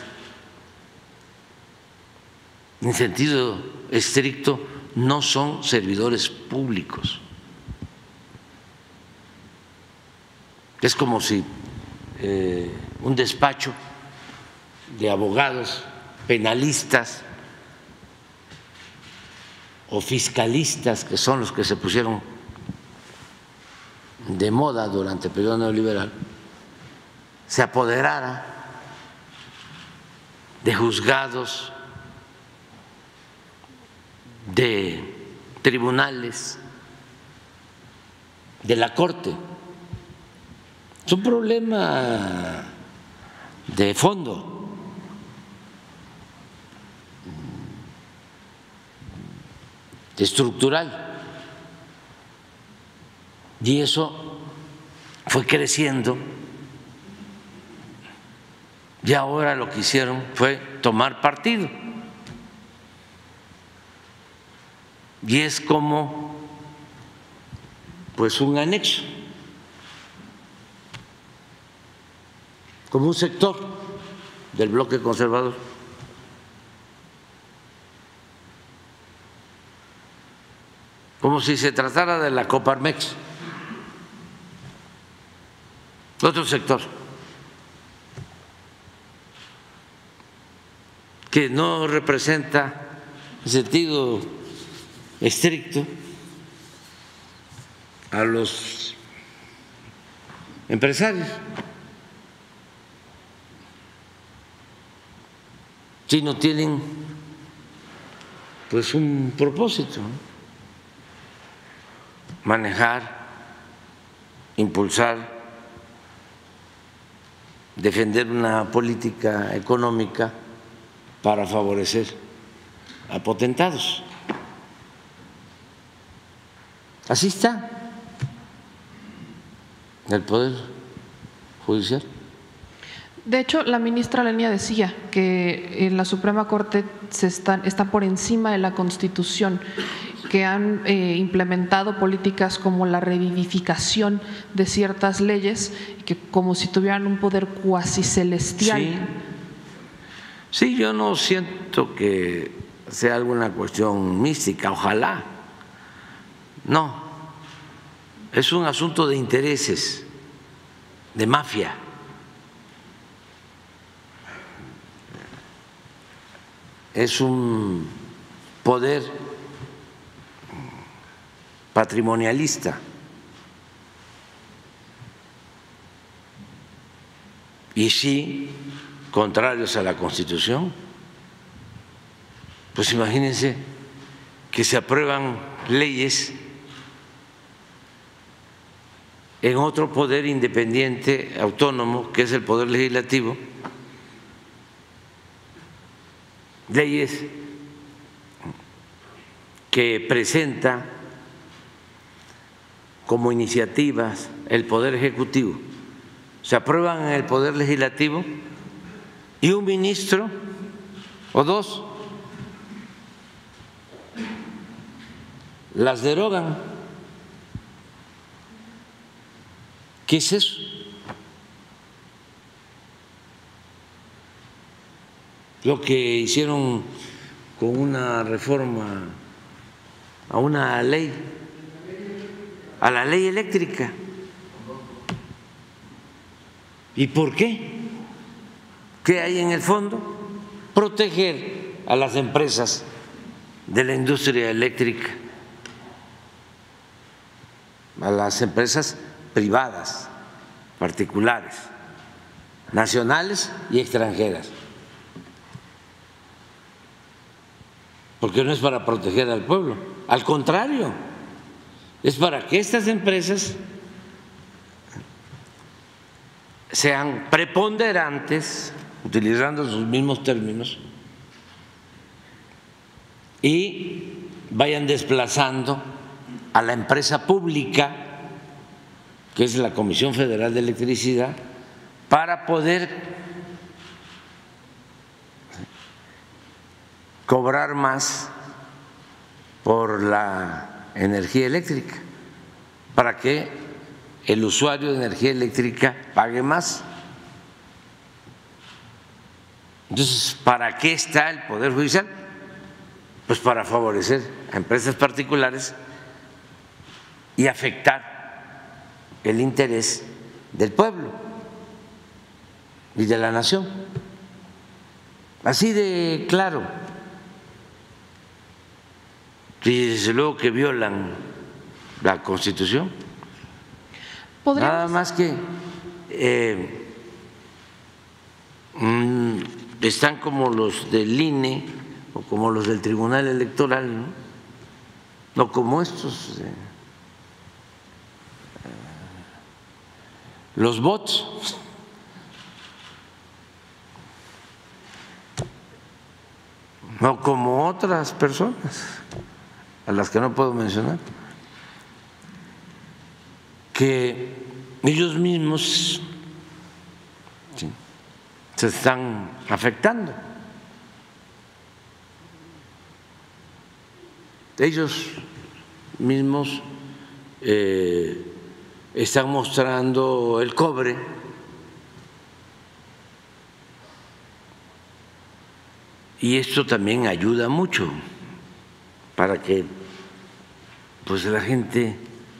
En sentido estricto, no son servidores públicos. Es como si eh, un despacho de abogados penalistas o fiscalistas, que son los que se pusieron de moda durante el periodo neoliberal, se apoderara de juzgados, de tribunales, de la Corte. Es un problema de fondo. Estructural, y eso fue creciendo y ahora lo que hicieron fue tomar partido, y es como pues un anexo, como un sector del bloque conservador. Como si se tratara de la Coparmex, otro sector que no representa en sentido estricto a los empresarios, sino tienen pues un propósito, ¿no? Manejar, impulsar, defender una política económica para favorecer a potentados. Así está el Poder Judicial. De hecho, la ministra Lenia decía que en la Suprema Corte se están, está por encima de la Constitución, que han eh, implementado políticas como la revivificación de ciertas leyes, que como si tuvieran un poder cuasi celestial. Sí. Sí, yo no siento que sea alguna cuestión mística, ojalá. No, es un asunto de intereses, de mafia. Es un poder patrimonialista. Y sí, contrarios a la Constitución. Pues imagínense que se aprueban leyes en otro poder independiente, autónomo, que es el Poder Legislativo, leyes que presenta como iniciativas el Poder Ejecutivo, se aprueban en el Poder Legislativo y un ministro o dos las derogan. ¿Qué es eso? Lo que hicieron con una reforma a una ley, a la ley eléctrica. ¿Y por qué? ¿Qué hay en el fondo? Proteger a las empresas de la industria eléctrica, a las empresas privadas, particulares, nacionales y extranjeras, porque no es para proteger al pueblo, al contrario, es para que estas empresas sean preponderantes, utilizando sus mismos términos, y vayan desplazando a la empresa pública, que es la Comisión Federal de Electricidad, para poder cobrar más por la energía eléctrica, para que el usuario de energía eléctrica pague más. Entonces, ¿para qué está el Poder Judicial? Pues para favorecer a empresas particulares y afectar el interés del pueblo y de la nación. Así de claro. Y desde luego que violan la Constitución. ¿Podríamos? Nada más que eh, mmm, están como los del I N E o como los del Tribunal Electoral, ¿no? No como estos. Eh, los bots, no como otras personas a las que no puedo mencionar, que ellos mismos ¿sí? se están afectando. Ellos mismos eh, están mostrando el cobre y esto también ayuda mucho para que pues la gente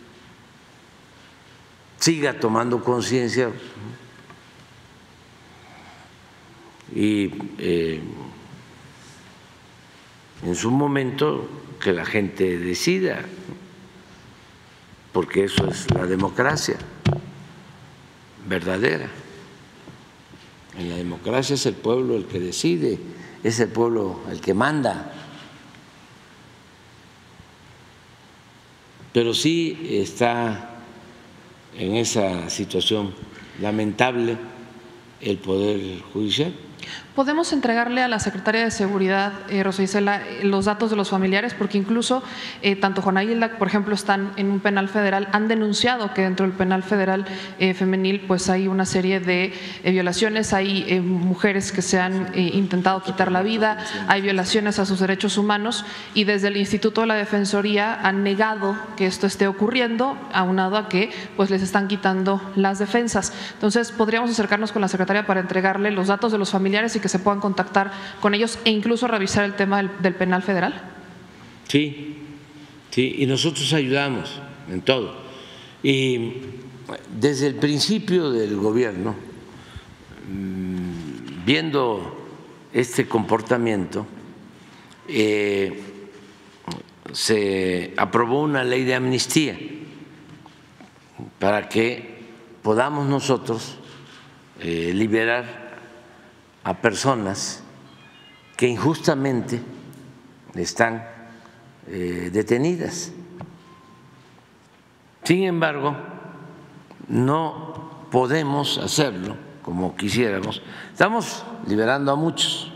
siga tomando conciencia y eh, en su momento que la gente decida, porque eso es la democracia verdadera. En la democracia es el pueblo el que decide, es el pueblo el que manda. Pero sí está en esa situación lamentable el Poder Judicial. ¿Podemos entregarle a la Secretaria de Seguridad, eh, Rosa Isela, los datos de los familiares? Porque incluso eh, tanto Juana Hilda, por ejemplo, están en un penal federal, han denunciado que dentro del penal federal eh, femenil pues hay una serie de eh, violaciones, hay eh, mujeres que se han eh, intentado quitar la vida, hay violaciones a sus derechos humanos y desde el Instituto de la Defensoría han negado que esto esté ocurriendo, aunado a que pues les están quitando las defensas. Entonces, ¿podríamos acercarnos con la Secretaria para entregarle los datos de los familiares y que se puedan contactar con ellos e incluso revisar el tema del, del penal federal? Sí, sí, y nosotros ayudamos en todo. Y desde el principio del gobierno, viendo este comportamiento, eh, se aprobó una ley de amnistía para que podamos nosotros eh, liberar a personas que injustamente están eh, detenidas. Sin embargo, no podemos hacerlo como quisiéramos. Estamos liberando a muchos.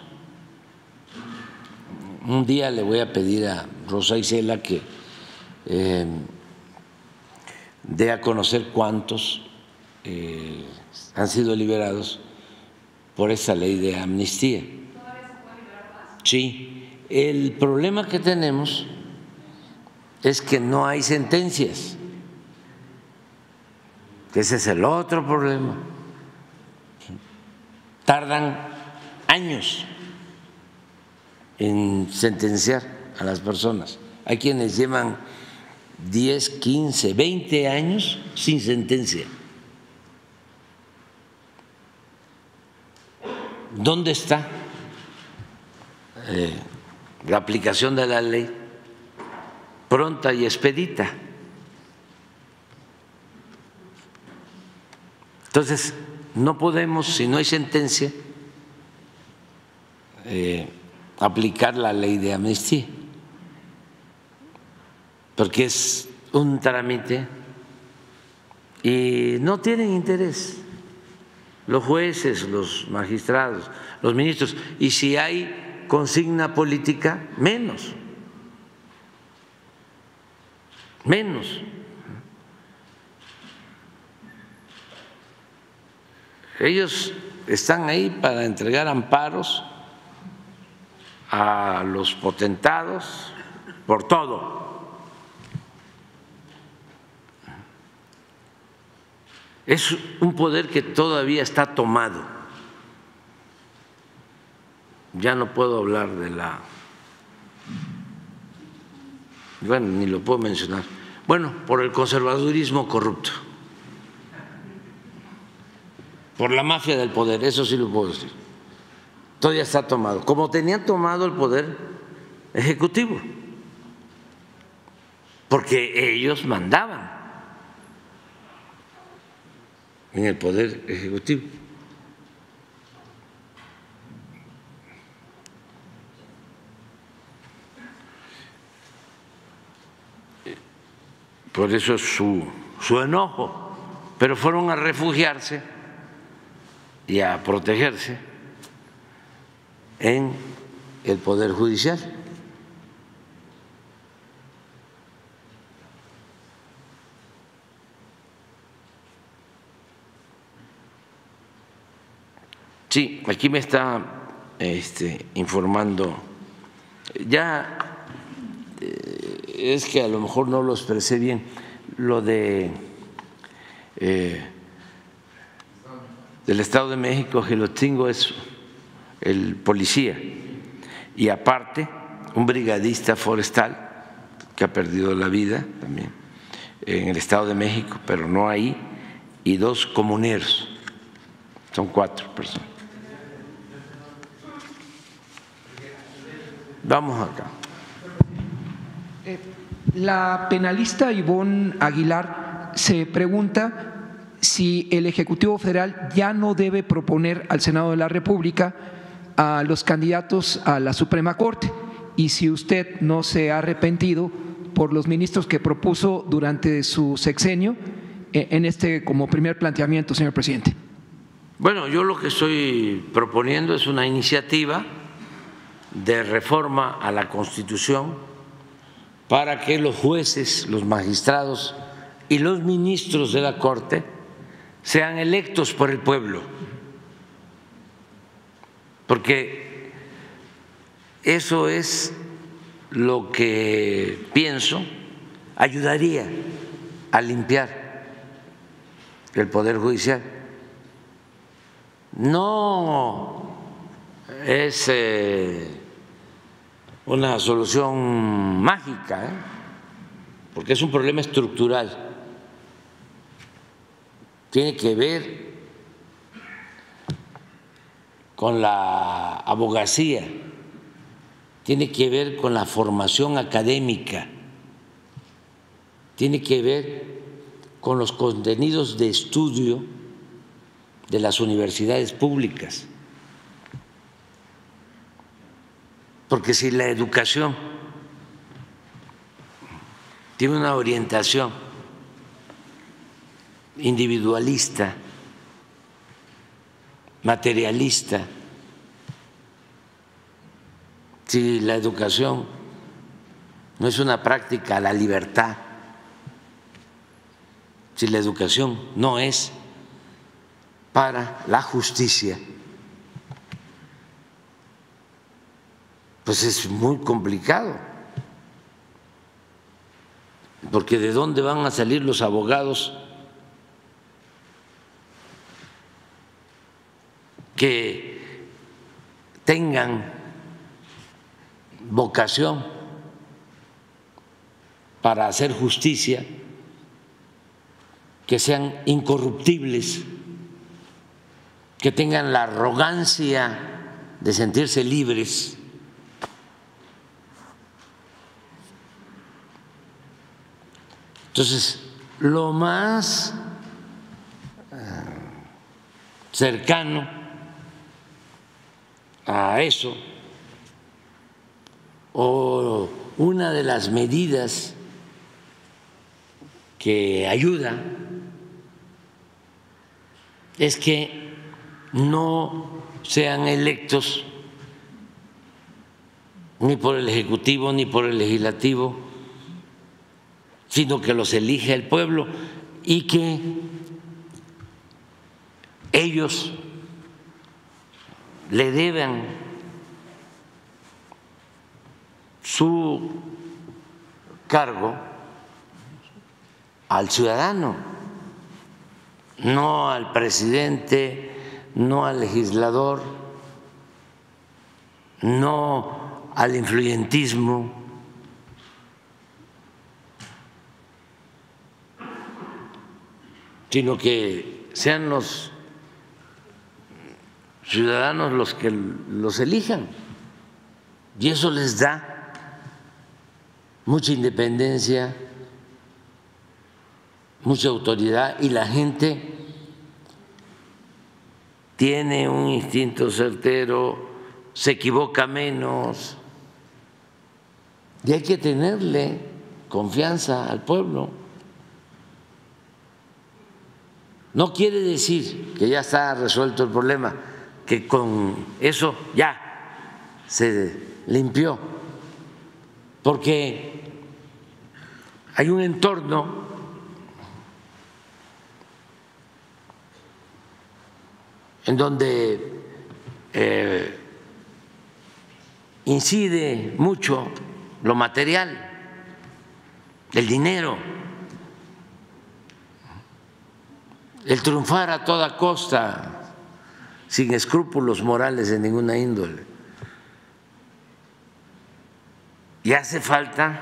Un día le voy a pedir a Rosa Isela que eh, dé a conocer cuántos eh, han sido liberados por esa ley de amnistía. ¿Todavía se puede liberar más? Sí, el problema que tenemos es que no hay sentencias. Ese es el otro problema. Tardan años en sentenciar a las personas. Hay quienes llevan diez, quince, veinte años sin sentencia. ¿Dónde está eh, la aplicación de la ley pronta y expedita? Entonces, no podemos, si no hay sentencia, eh, aplicar la ley de amnistía, porque es un trámite y no tienen interés los jueces, los magistrados, los ministros, y si hay consigna política, menos, menos. Ellos están ahí para entregar amparos a los potentados por todo. Es un poder que todavía está tomado. Ya no puedo hablar de la… Bueno, ni lo puedo mencionar. Bueno, por el conservadurismo corrupto. Por la mafia del poder, eso sí lo puedo decir. Todavía está tomado, como tenían tomado el poder ejecutivo, porque ellos mandaban en el poder ejecutivo. Por eso es su, su enojo, pero fueron a refugiarse y a protegerse en el Poder Judicial. Sí, aquí me está este, informando, ya eh, es que a lo mejor no lo expresé bien, lo de… Eh, del Estado de México, Gelotzingo es el policía, y aparte un brigadista forestal que ha perdido la vida también en el Estado de México, pero no ahí, y dos comuneros, son cuatro personas. Vamos acá. La penalista Ivonne Aguilar se pregunta si el Ejecutivo Federal ya no debe proponer al Senado de la República a los candidatos a la Suprema Corte y si usted no se ha arrepentido por los ministros que propuso durante su sexenio en este como primer planteamiento, señor presidente. Bueno, yo lo que estoy proponiendo es una iniciativa de reforma a la Constitución para que los jueces, los magistrados y los ministros de la Corte sean electos por el pueblo, porque eso es lo que pienso ayudaría a limpiar el Poder Judicial. No es eh, una solución mágica, ¿eh? Porque es un problema estructural. Tiene que ver con la abogacía, tiene que ver con la formación académica, tiene que ver con los contenidos de estudio de las universidades públicas. Porque si la educación tiene una orientación individualista, materialista. Si la educación no es una práctica a la libertad, si la educación no es para la justicia, pues es muy complicado, porque ¿de dónde van a salir los abogados que tengan vocación para hacer justicia, que sean incorruptibles, que tengan la arrogancia de sentirse libres? Entonces, lo más cercano a eso, o una de las medidas que ayuda, es que no sean electos ni por el Ejecutivo ni por el Legislativo, sino que los elige el pueblo y que ellos le deban su cargo al ciudadano, no al presidente, no al legislador, no al influyentismo. Sino que sean los ciudadanos los que los elijan, y eso les da mucha independencia, mucha autoridad, y la gente tiene un instinto certero, se equivoca menos, y hay que tenerle confianza al pueblo. No quiere decir que ya está resuelto el problema, que con eso ya se limpió, porque hay un entorno en donde eh, incide mucho lo material, el dinero, el triunfar a toda costa, sin escrúpulos morales de ninguna índole. Y hace falta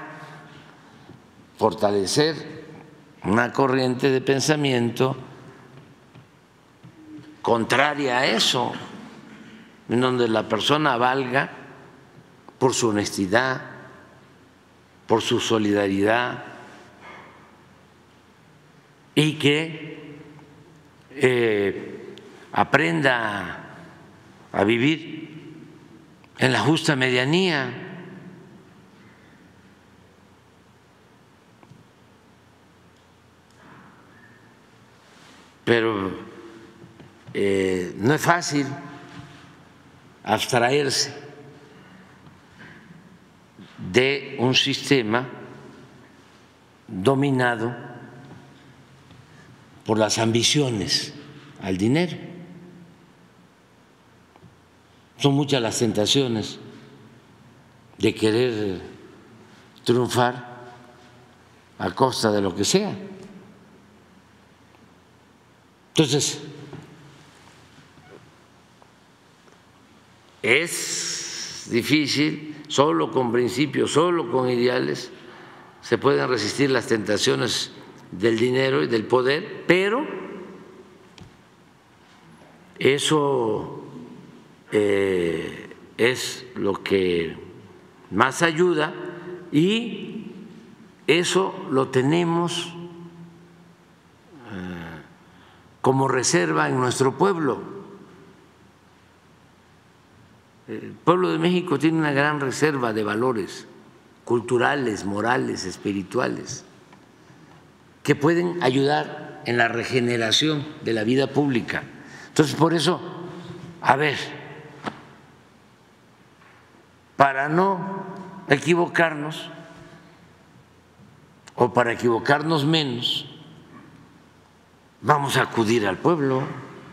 fortalecer una corriente de pensamiento contraria a eso, en donde la persona valga por su honestidad, por su solidaridad, y que Eh, aprenda a vivir en la justa medianía. Pero eh, no es fácil abstraerse de un sistema dominado por las ambiciones al dinero. Son muchas las tentaciones de querer triunfar a costa de lo que sea. Entonces, es difícil, solo con principios, solo con ideales, se pueden resistir las tentaciones del dinero y del poder, pero eso eh, es lo que más ayuda, y eso lo tenemos eh, como reserva en nuestro pueblo. El pueblo de México tiene una gran reserva de valores culturales, morales, espirituales, que pueden ayudar en la regeneración de la vida pública. Entonces, por eso, a ver, para no equivocarnos o para equivocarnos menos, vamos a acudir al pueblo,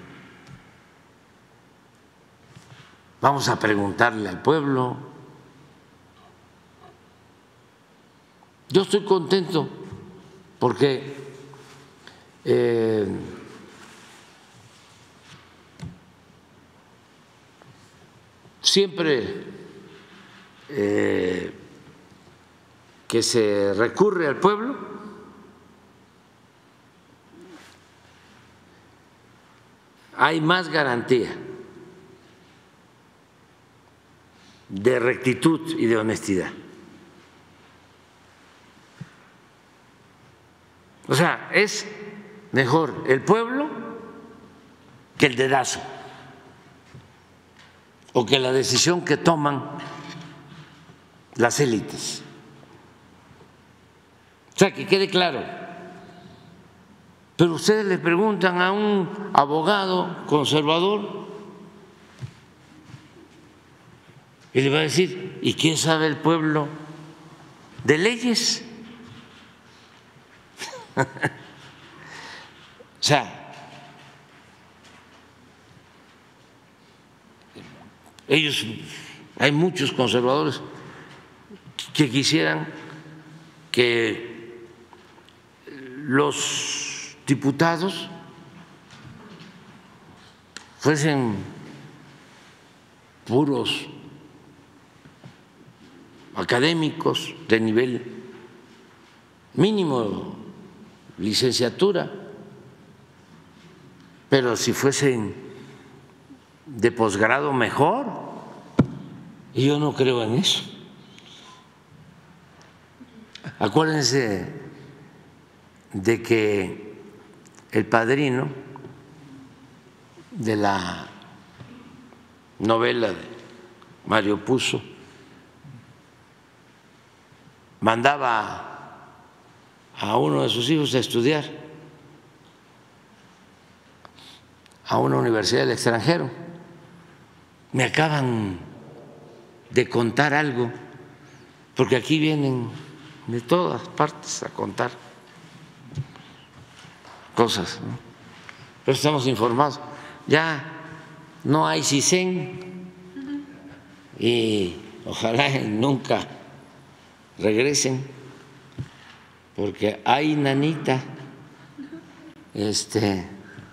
vamos a preguntarle al pueblo. Yo estoy contento porque eh, siempre eh, que se recurre al pueblo, hay más garantía de rectitud y de honestidad. O sea, es mejor el pueblo que el dedazo o que la decisión que toman las élites. O sea, que quede claro. Pero ustedes le preguntan a un abogado conservador y le va a decir, ¿y qué sabe el pueblo de leyes? O sea, ellos, hay muchos conservadores que quisieran que los diputados fuesen puros académicos de nivel mínimo, licenciatura, pero si fuesen de posgrado mejor, y yo no creo en eso. Acuérdense de que el padrino de la novela de Mario Puzo mandaba a uno de sus hijos a estudiar a una universidad del extranjero. Me acaban de contar algo, porque aquí vienen de todas partes a contar cosas, ¿no? Pero estamos informados. Ya no hay CISEN y ojalá nunca regresen, porque hay nanita, este,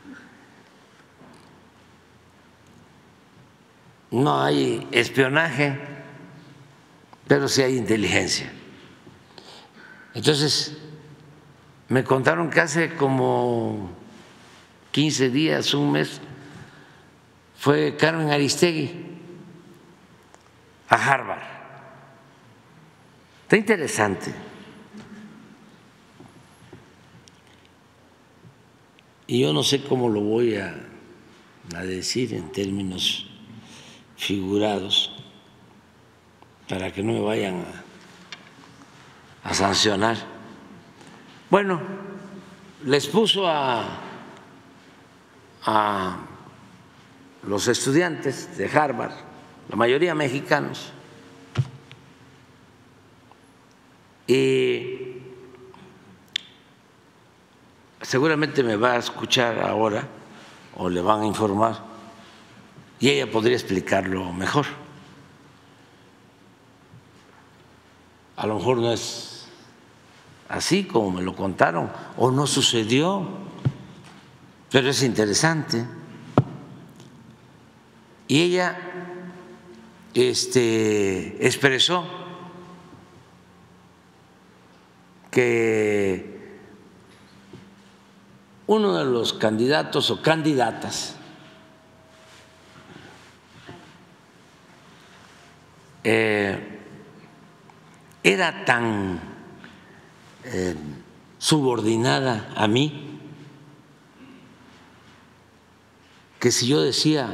no hay espionaje, pero sí hay inteligencia. Entonces, me contaron que hace como quince días, un mes, fue Carmen Aristegui a Harvard. Está interesante. Y yo no sé cómo lo voy a, a decir en términos figurados para que no me vayan a, a sancionar. Bueno, les puso a, a los estudiantes de Harvard, la mayoría mexicanos, y seguramente me va a escuchar ahora o le van a informar y ella podría explicarlo mejor. A lo mejor no es así como me lo contaron o no sucedió, pero es interesante. Y ella este, expresó que uno de los candidatos o candidatas eh, era tan eh, subordinada a mí que si yo decía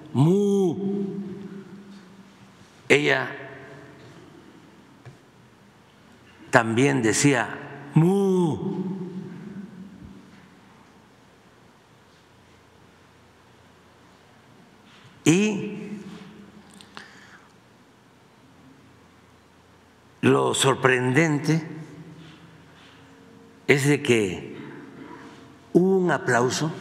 mu, ella también decía mu. Y lo sorprendente es de que hubo un aplauso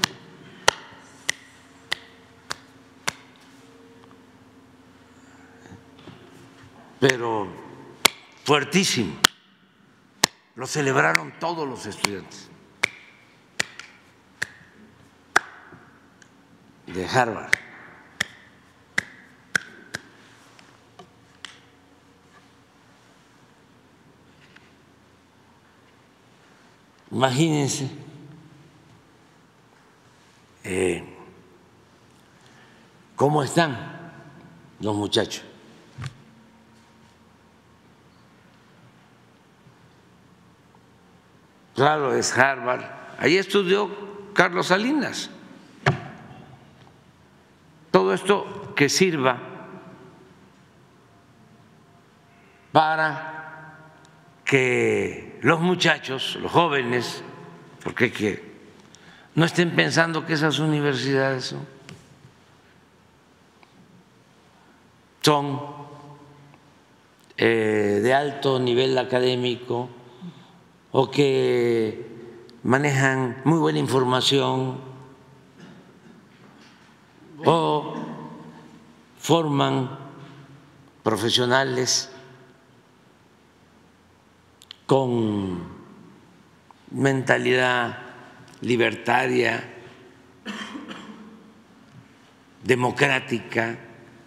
pero fuertísimo. Lo celebraron todos los estudiantes de Harvard. Imagínense eh, cómo están los muchachos. Claro, es Harvard. Ahí estudió Carlos Salinas. Todo esto que sirva para que los muchachos, los jóvenes, porque que no estén pensando que esas universidades son, son eh, de alto nivel académico o que manejan muy buena información o forman profesionales con mentalidad libertaria, democrática.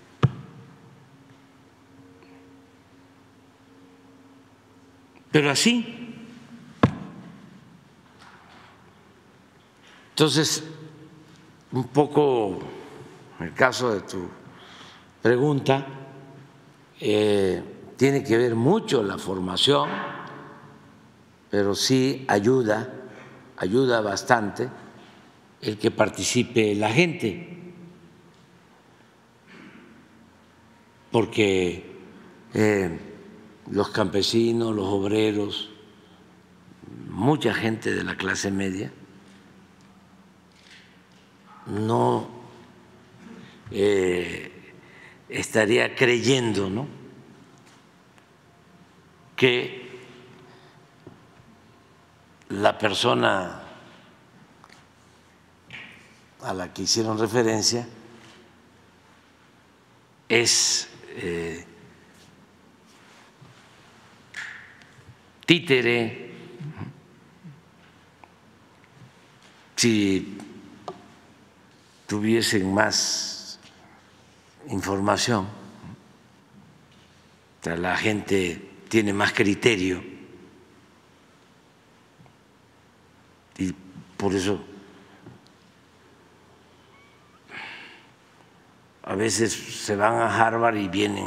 Pero así. Entonces, un poco en el caso de tu pregunta, eh, tiene que ver mucho la formación, pero sí ayuda, ayuda bastante el que participe la gente, porque eh, los campesinos, los obreros, mucha gente de la clase media no eh, estaría creyendo, ¿no?, que la persona a la que hicieron referencia es eh, títere. Si tuviesen más información, o sea, la gente tiene más criterio y por eso a veces se van a Harvard y vienen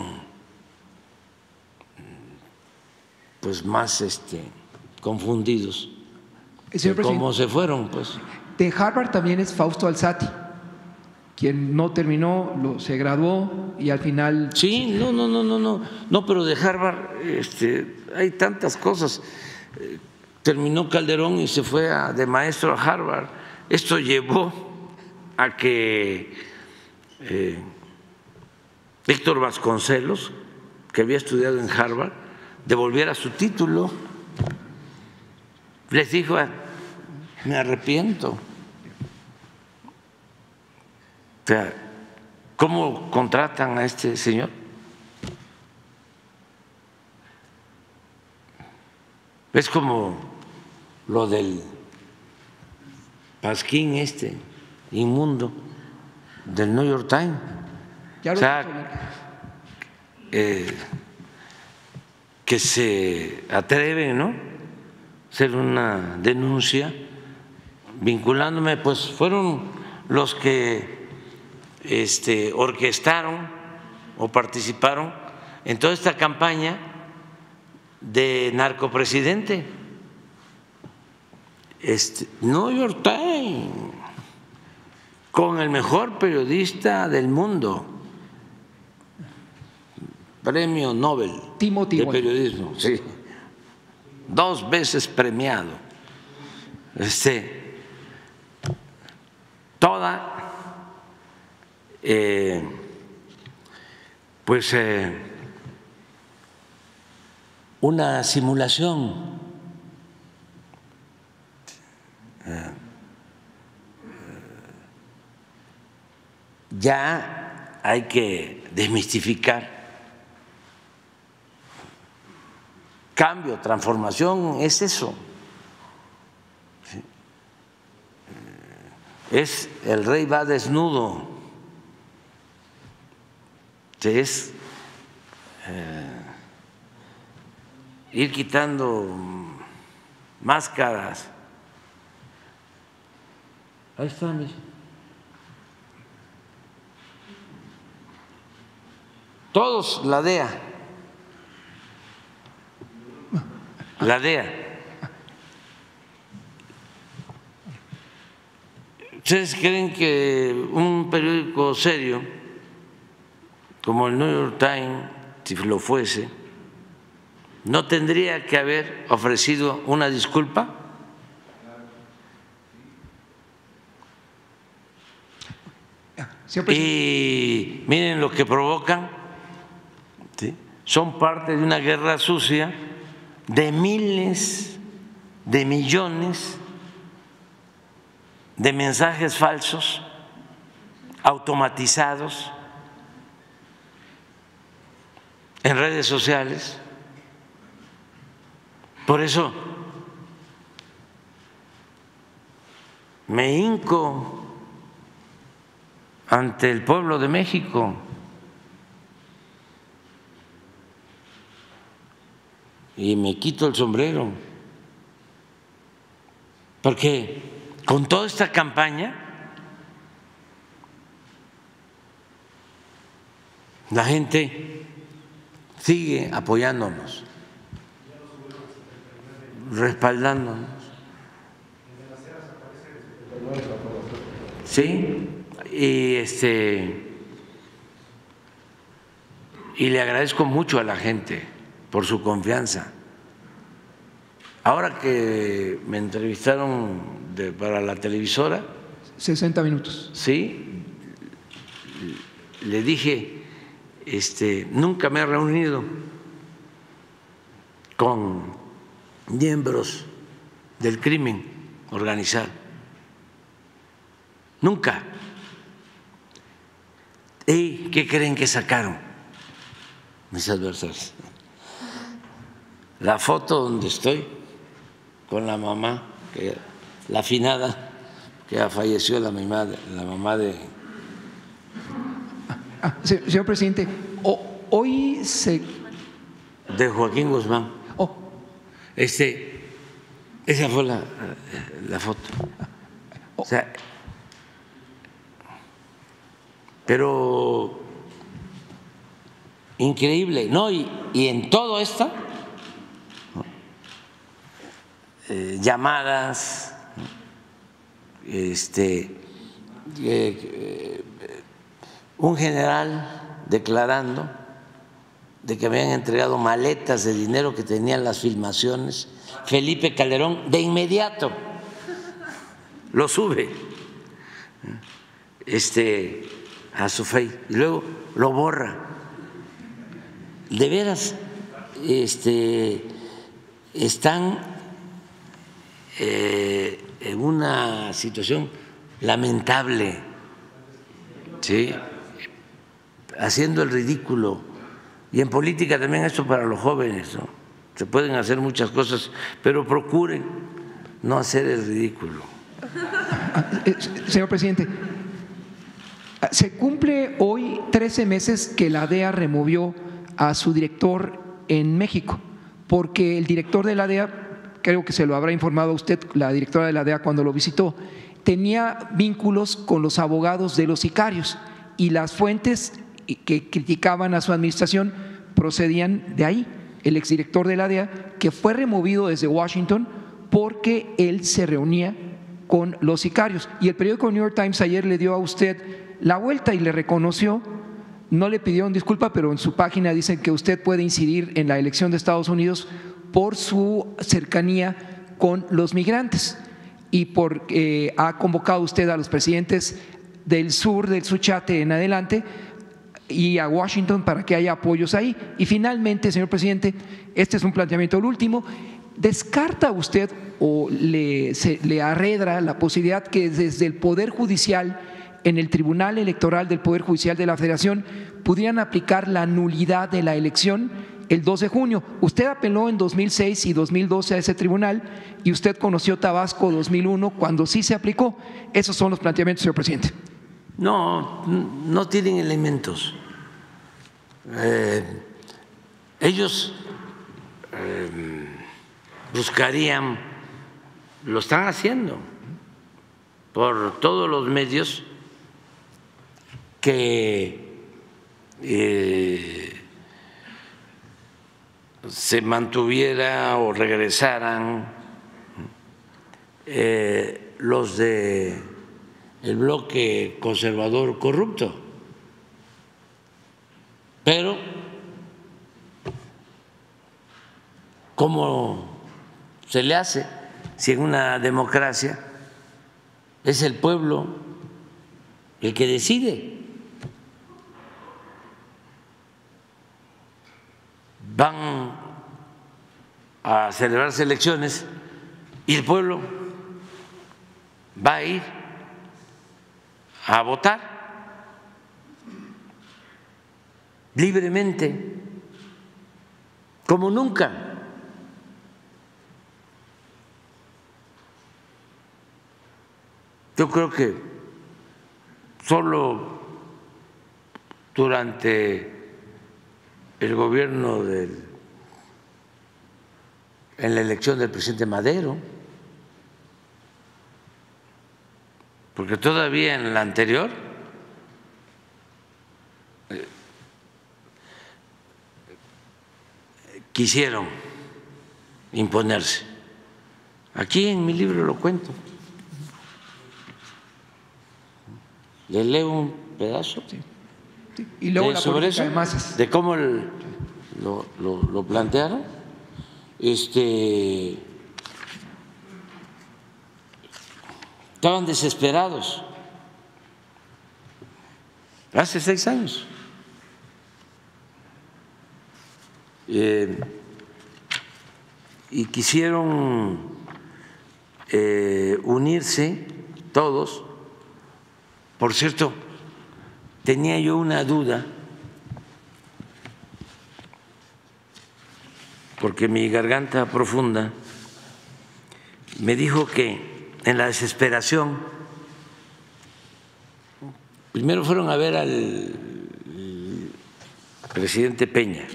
pues más este, confundidos de cómo se fueron, pues. De Harvard también es Fausto Alzati, quien no terminó, lo, se graduó y al final… Sí, no, no, no, no, no, no, pero de Harvard este, hay tantas cosas. Terminó Calderón y se fue a, de maestro a Harvard. Esto llevó a que eh, Víctor Vasconcelos, que había estudiado en Harvard, devolviera su título. Les dijo, me arrepiento. O sea, ¿cómo contratan a este señor? Es como lo del Pasquín este inmundo del New York Times. O sea, eh, que se atreven, ¿no?, a hacer una denuncia vinculándome, pues fueron los que este, orquestaron o participaron en toda esta campaña de narcopresidente. Este, New York Times, con el mejor periodista del mundo, premio Nobel Timothy de periodismo, sí, dos veces premiado, este, toda eh, pues eh, una simulación. Eh, ya hay que desmistificar. Cambio, transformación es eso. ¿Sí? Es el rey va desnudo. Es eh, ir quitando máscaras. Ahí está, mire. Todos la D E A. La D E A. ¿Ustedes creen que un periódico serio como el New York Times, si lo fuese, no tendría que haber ofrecido una disculpa? Y miren lo que provocan, ¿sí? Son parte de una guerra sucia de miles de millones de mensajes falsos automatizados en redes sociales. Por eso me hinco ante el pueblo de México y me quito el sombrero, porque con toda esta campaña la gente sigue apoyándonos, respaldándonos. Sí, y este y le agradezco mucho a la gente por su confianza. Ahora que me entrevistaron de, para la televisora, sesenta minutos. Sí, le dije, este, nunca me he reunido con miembros del crimen organizado, nunca. ¿Y qué creen que sacaron mis adversarios? La foto donde estoy con la mamá, que, la afinada, que ya falleció, la mamá de, la mamá de… Ah, señor presidente, hoy se… De Joaquín Guzmán. Oh. Este, esa fue la, la foto. O sea, pero increíble, ¿no? Y, y en todo esto, eh, llamadas, este, eh, un general declarando de que habían entregado maletas de dinero que tenían las filmaciones, Felipe Calderón de inmediato lo sube este, a su Face y luego lo borra. De veras, este, están eh, en una situación lamentable, ¿sí? Haciendo el ridículo. Y en política también esto para los jóvenes, ¿no? Se pueden hacer muchas cosas, pero procuren no hacer el ridículo. Señor presidente, se cumple hoy trece meses que la D E A removió a su director en México, porque el director de la D E A, creo que se lo habrá informado a usted, la directora de la D E A cuando lo visitó, tenía vínculos con los abogados de los sicarios y las fuentes que criticaban a su administración procedían de ahí. El exdirector de la D E A, que fue removido desde Washington porque él se reunía con los sicarios. Y el periódico New York Times ayer le dio a usted la vuelta y le reconoció, no le pidieron disculpa, pero en su página dicen que usted puede incidir en la elección de Estados Unidos por su cercanía con los migrantes y porque eh, ha convocado usted a los presidentes del sur, del Suchate en adelante, y a Washington para que haya apoyos ahí. Y finalmente, señor presidente, este es un planteamiento el último, ¿descarta usted o le, se, le arredra la posibilidad que desde el Poder Judicial, en el Tribunal Electoral del Poder Judicial de la Federación, pudieran aplicar la nulidad de la elección el dos de junio? Usted apeló en dos mil seis y dos mil doce a ese tribunal y usted conoció Tabasco dos mil uno cuando sí se aplicó. Esos son los planteamientos, señor presidente. No, no tienen elementos. Eh, ellos eh, buscarían, lo están haciendo por todos los medios, que eh, se mantuviera o regresaran eh, los de el bloque conservador corrupto. Pero, ¿cómo se le hace si en una democracia es el pueblo el que decide? Van a celebrarse elecciones y el pueblo va a ir a votar libremente, como nunca. Yo creo que solo durante el gobierno del, en la elección del presidente Madero, porque todavía en la anterior eh, quisieron imponerse. Aquí en mi libro lo cuento. Le leo un pedazo. Sí. Sí. Y luego de, la sobre eso, de masas. de cómo el, lo, lo, lo plantearon. Este, estaban desesperados hace seis años. Eh, y quisieron eh, unirse todos. Por cierto, tenía yo una duda, porque mi garganta profunda me dijo que en la desesperación primero fueron a ver al presidente Peña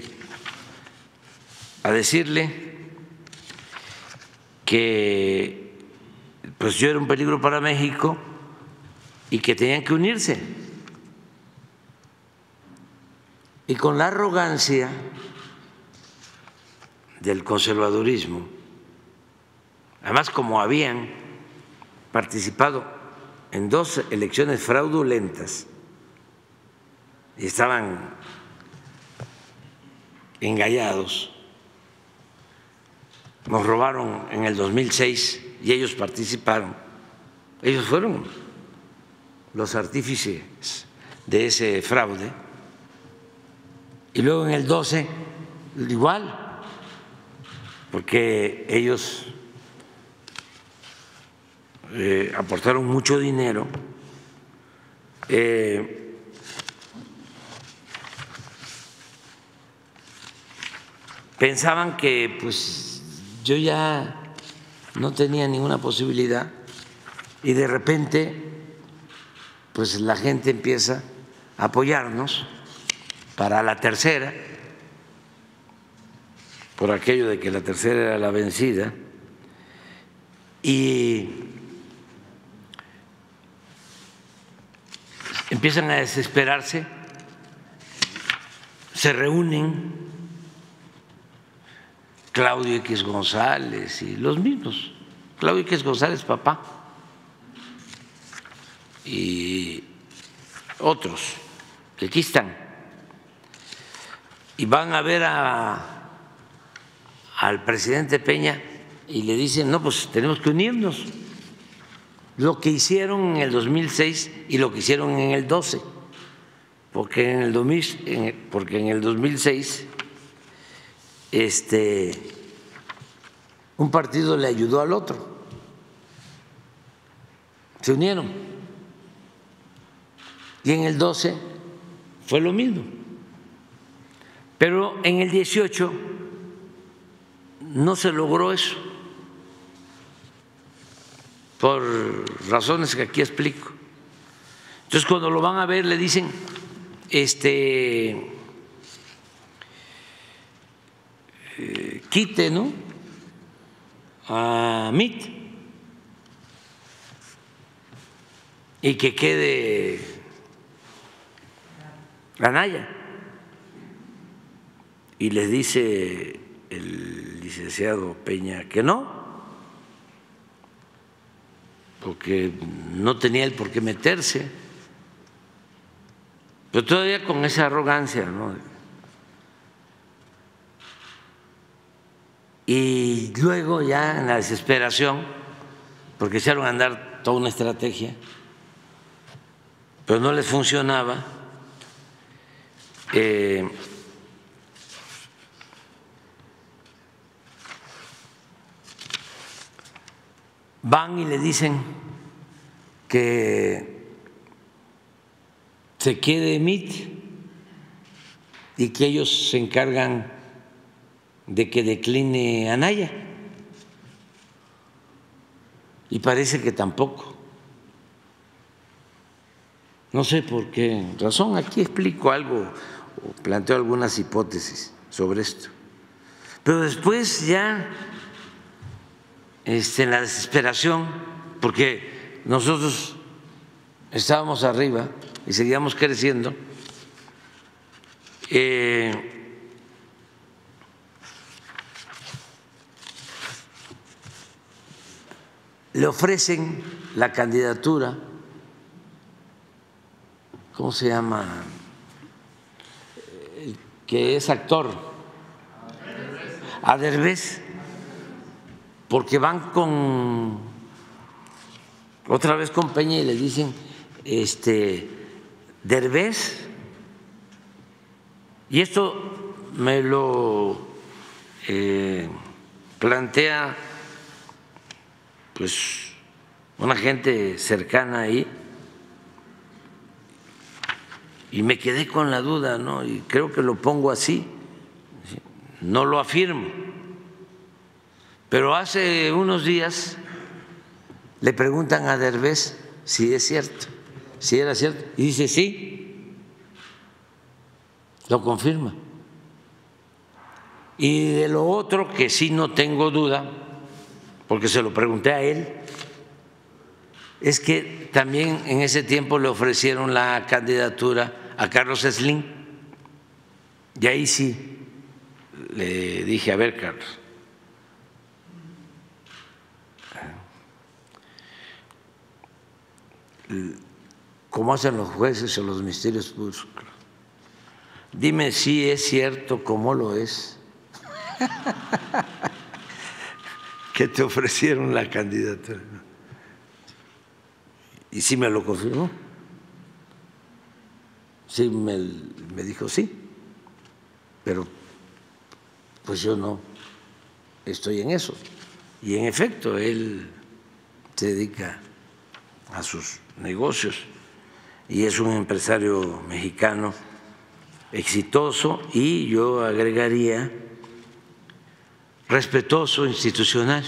a decirle que pues yo era un peligro para México y que tenían que unirse. Y con la arrogancia del conservadurismo, además como habían participado en dos elecciones fraudulentas y estaban engañados, nos robaron en el dos mil seis y ellos participaron, ellos fueron los artífices de ese fraude, y luego en el doce igual, porque ellos eh, aportaron mucho dinero, eh, pensaban que pues yo ya no tenía ninguna posibilidad y de repente pues la gente empieza a apoyarnos para la tercera, por aquello de que la tercera era la vencida, y empiezan a desesperarse, se reúnen Claudio X González y los mismos, Claudio X González papá y otros que aquí están, y van a ver a, al presidente Peña y le dicen, no, pues tenemos que unirnos. Lo que hicieron en el dos mil seis y lo que hicieron en el doce, porque en el dos mil, porque en el dos mil seis este, un partido le ayudó al otro, se unieron, y en el doce fue lo mismo, pero en el dieciocho no se logró eso, por razones que aquí explico. Entonces, cuando lo van a ver, le dicen, este, eh, quite, ¿no?, a M I T y que quede Anaya. Y les dice el licenciado Peña que no, porque no tenía él por qué meterse, pero todavía con esa arrogancia, ¿no? Y luego ya en la desesperación, porque echaron a andar toda una estrategia, pero no les funcionaba, eh, van y le dicen que se quede M I T y que ellos se encargan de que decline Anaya. Y parece que tampoco. No sé por qué razón. Aquí explico algo o planteo algunas hipótesis sobre esto. Pero después ya Este, en la desesperación, porque nosotros estábamos arriba y seguíamos creciendo, eh, le ofrecen la candidatura, ¿cómo se llama?, el que es actor, a Derbez, porque van con otra vez con Peña y le dicen, este, Derbez, y esto me lo eh, plantea pues una gente cercana ahí, y me quedé con la duda, ¿no? Y creo que lo pongo así, no lo afirmo. Pero hace unos días le preguntan a Derbez si es cierto, si era cierto, y dice sí, lo confirma. Y de lo otro que sí no tengo duda, porque se lo pregunté a él, es que también en ese tiempo le ofrecieron la candidatura a Carlos Slim, y ahí sí le dije, a ver, Carlos, como hacen los jueces o los ministerios públicos, dime si es cierto, como lo es, que te ofrecieron la candidatura. Y sí me lo confirmó, sí me, me dijo sí, pero pues yo no estoy en eso. Y en efecto, él se dedica a sus negocios y es un empresario mexicano exitoso y yo agregaría respetuoso, institucional.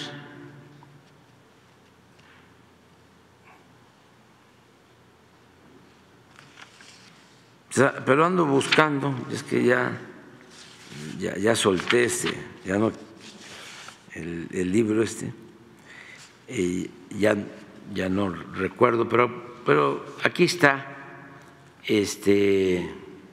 Pero ando buscando, es que ya, ya, ya solté este, ya no, el, el libro este, y ya ya no recuerdo, pero, pero aquí está este,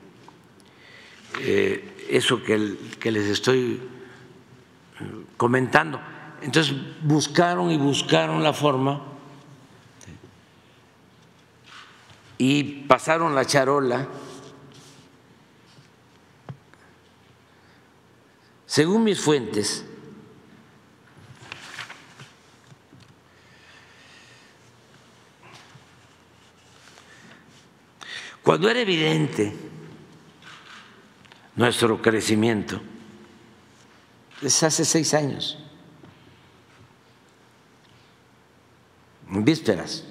eh, eso que, que les estoy comentando. Entonces buscaron y buscaron la forma y pasaron la charola. Según mis fuentes, Cuando era evidente nuestro crecimiento, es hace seis años, en vísperas,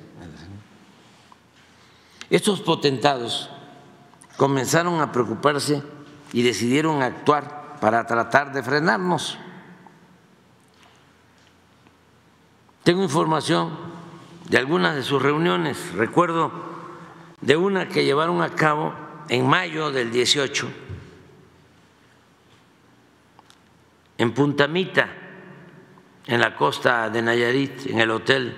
estos potentados comenzaron a preocuparse y decidieron actuar para tratar de frenarnos. Tengo información de algunas de sus reuniones, recuerdo de una que llevaron a cabo en mayo del dieciocho en Punta Mita, en la costa de Nayarit, en el hotel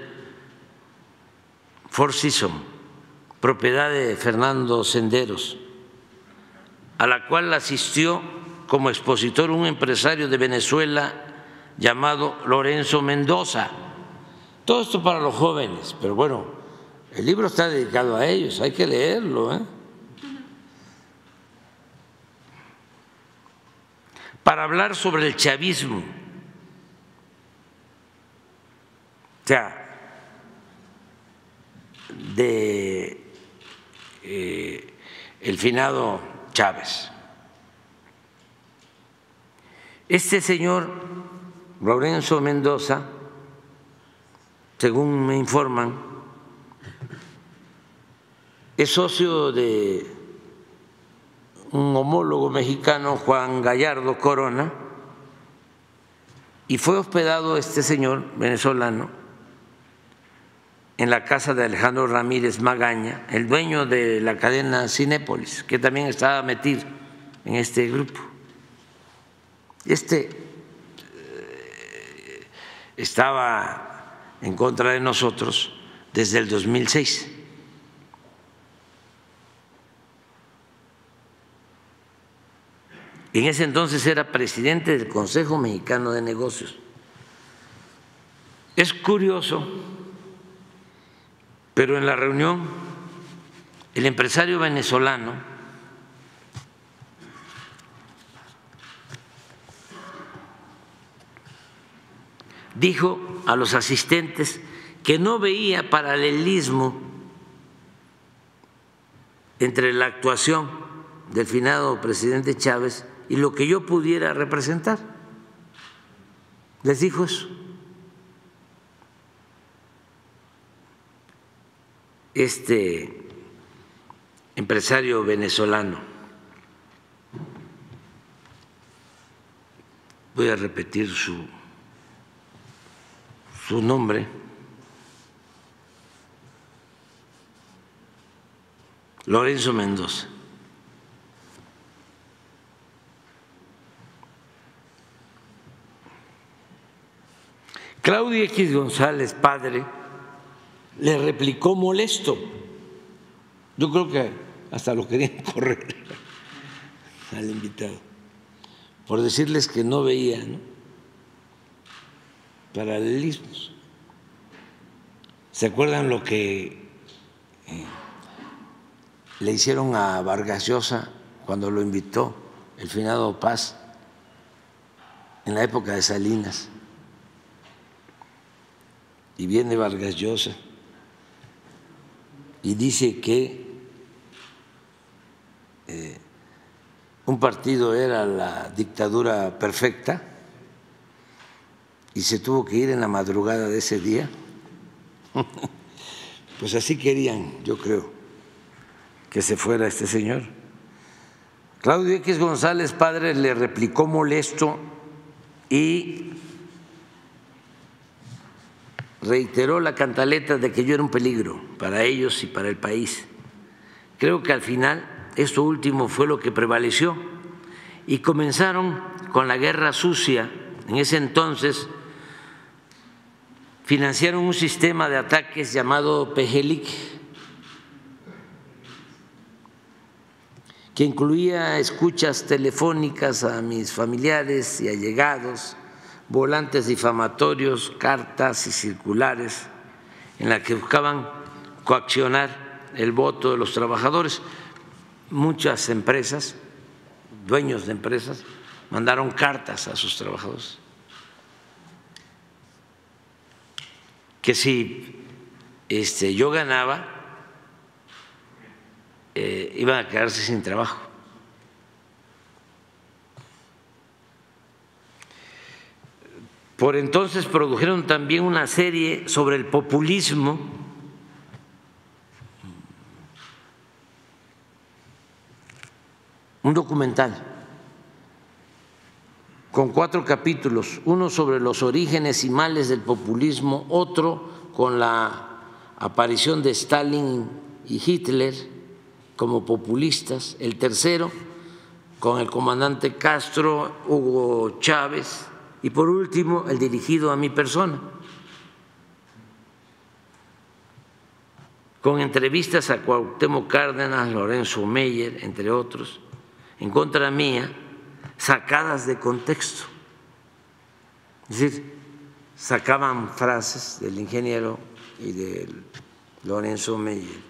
Four Seasons, propiedad de Fernando Senderos, a la cual asistió como expositor un empresario de Venezuela llamado Lorenzo Mendoza. Todo esto para los jóvenes, pero bueno, el libro está dedicado a ellos, hay que leerlo, ¿eh? Para hablar sobre el chavismo, o sea, de eh, el finado Chávez. Este señor Lorenzo Mendoza, según me informan, es socio de un homólogo mexicano, Juan Gallardo Corona, y fue hospedado este señor venezolano en la casa de Alejandro Ramírez Magaña, el dueño de la cadena Cinépolis, que también estaba metido en este grupo. Este eh, estaba en contra de nosotros desde el dos mil seis. En ese entonces era presidente del Consejo Mexicano de Negocios. Es curioso, pero en la reunión el empresario venezolano dijo a los asistentes que no veía paralelismo entre la actuación del finado presidente Chávez y lo que yo pudiera representar. Les dijo eso. Este empresario venezolano, voy a repetir su, su nombre, Lorenzo Mendoza. Claudio X González, padre, le replicó molesto. Yo creo que hasta lo querían correr al invitado por decirles que no veía, ¿no?, paralelismos. ¿Se acuerdan lo que eh, le hicieron a Vargas Llosa cuando lo invitó el finado Paz en la época de Salinas? Y viene Vargas Llosa y dice que eh, un partido era la dictadura perfecta y se tuvo que ir en la madrugada de ese día. Pues así querían, yo creo, que se fuera este señor. Claudio X González, padre, le replicó molesto y reiteró la cantaleta de que yo era un peligro para ellos y para el país. Creo que al final esto último fue lo que prevaleció y comenzaron con la guerra sucia. En ese entonces financiaron un sistema de ataques llamado Pejelic, que incluía escuchas telefónicas a mis familiares y allegados, volantes difamatorios, cartas y circulares en las que buscaban coaccionar el voto de los trabajadores. Muchas empresas, dueños de empresas, mandaron cartas a sus trabajadores que si este, yo ganaba, eh, iban a quedarse sin trabajo. Por entonces produjeron también una serie sobre el populismo, un documental con cuatro capítulos, uno sobre los orígenes y males del populismo, otro con la aparición de Stalin y Hitler como populistas, el tercero con el comandante Castro, Hugo Chávez, y por último el dirigido a mi persona, con entrevistas a Cuauhtémoc Cárdenas, Lorenzo Meyer, entre otros, en contra mía, sacadas de contexto. Es decir, sacaban frases del ingeniero y de Lorenzo Meyer.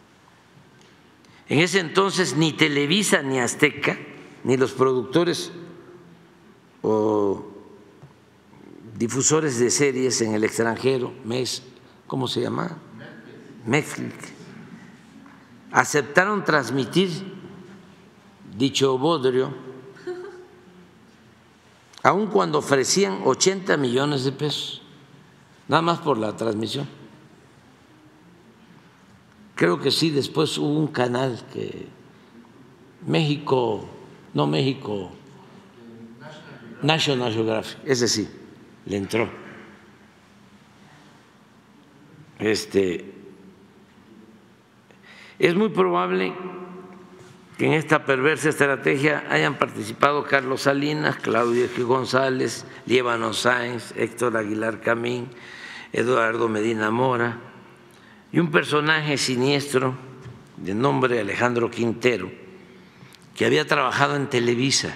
En ese entonces ni Televisa ni Azteca, ni los productores o difusores de series en el extranjero, ¿cómo se llama? Netflix, aceptaron transmitir dicho bodrio, aun cuando ofrecían ochenta millones de pesos, nada más por la transmisión. Creo que sí, después hubo un canal que México, no México, National Geographic, ese sí, le entró. Este, es muy probable que en esta perversa estrategia hayan participado Carlos Salinas, Claudio X. González, Líbano Sáenz, Héctor Aguilar Camín, Eduardo Medina Mora y un personaje siniestro de nombre Alejandro Quintero, que había trabajado en Televisa.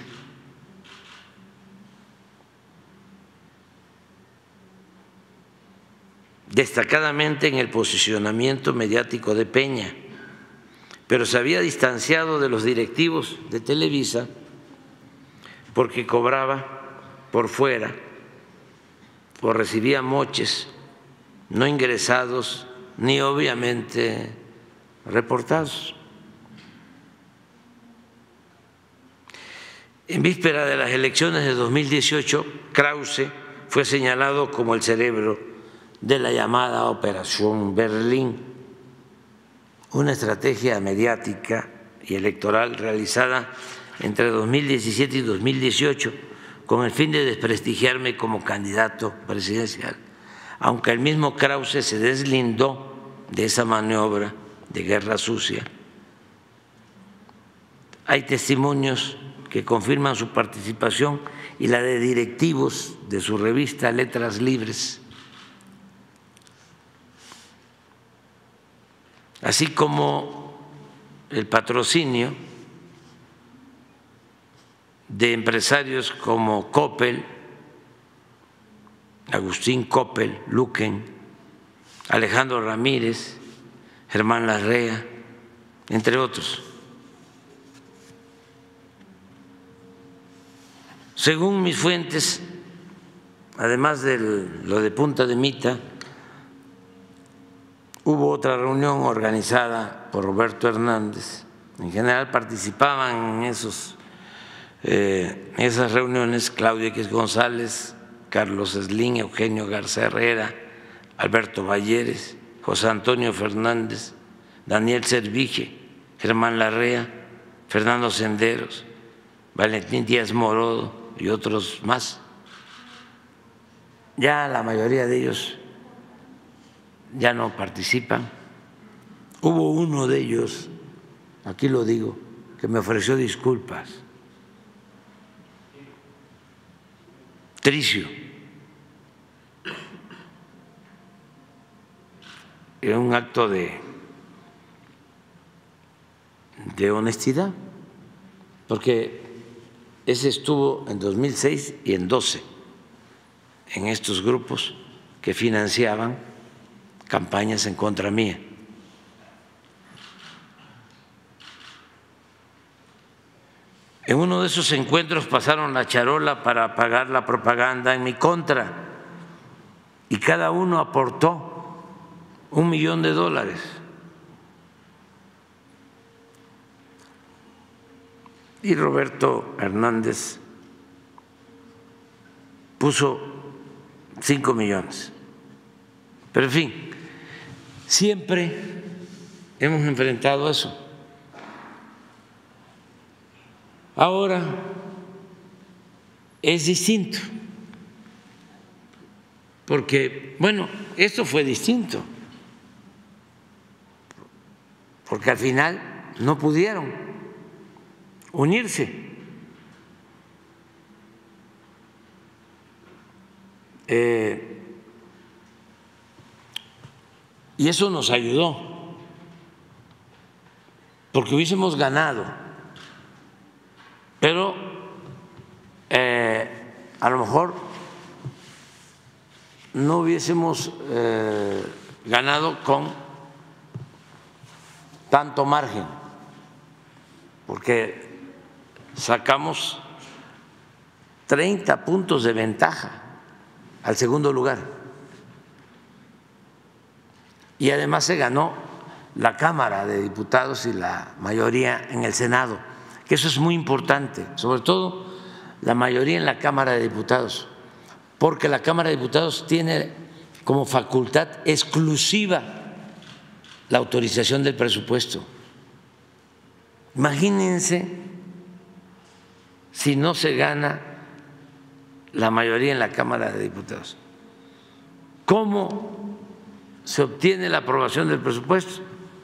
Destacadamente en el posicionamiento mediático de Peña, pero se había distanciado de los directivos de Televisa porque cobraba por fuera o recibía moches no ingresados ni obviamente reportados. En víspera de las elecciones de dos mil dieciocho, Krause fue señalado como el cerebro de la llamada Operación Berlín, una estrategia mediática y electoral realizada entre dos mil diecisiete y dos mil dieciocho con el fin de desprestigiarme como candidato presidencial, aunque el mismo Krause se deslindó de esa maniobra de guerra sucia. Hay testimonios que confirman su participación y la de directivos de su revista Letras Libres, así como el patrocinio de empresarios como Coppel, Agustín Coppel, Luquen, Alejandro Ramírez, Germán Larrea, entre otros. Según mis fuentes, además de lo de Punta de Mita, hubo otra reunión organizada por Roberto Hernández. En general participaban en esos, eh, esas reuniones Claudio X. González, Carlos Slim, Eugenio Garza Herrera, Alberto Valleres, José Antonio Fernández, Daniel Servige, Germán Larrea, Fernando Senderos, Valentín Díaz Morodo y otros más. Ya la mayoría de ellos ya no participan. Hubo uno de ellos, aquí lo digo, que me ofreció disculpas, Tricio, en un acto de, de honestidad, porque ese estuvo en dos mil seis y en doce en estos grupos que financiaban campañas en contra mía. En uno de esos encuentros pasaron la charola para pagar la propaganda en mi contra y cada uno aportó un millón de dólares. y Roberto Hernández puso cinco millones. Pero en fin, siempre hemos enfrentado eso. Ahora es distinto, porque, bueno, esto fue distinto, porque al final no pudieron unirse. Eh, y eso nos ayudó, porque hubiésemos ganado, pero eh, a lo mejor no hubiésemos eh, ganado con tanto margen, porque sacamos treinta puntos de ventaja al segundo lugar y además se ganó la Cámara de Diputados y la mayoría en el Senado, que eso es muy importante, sobre todo la mayoría en la Cámara de Diputados, porque la Cámara de Diputados tiene como facultad exclusiva la autorización del presupuesto. Imagínense si no se gana la mayoría en la Cámara de Diputados, ¿cómo se obtiene la aprobación del presupuesto?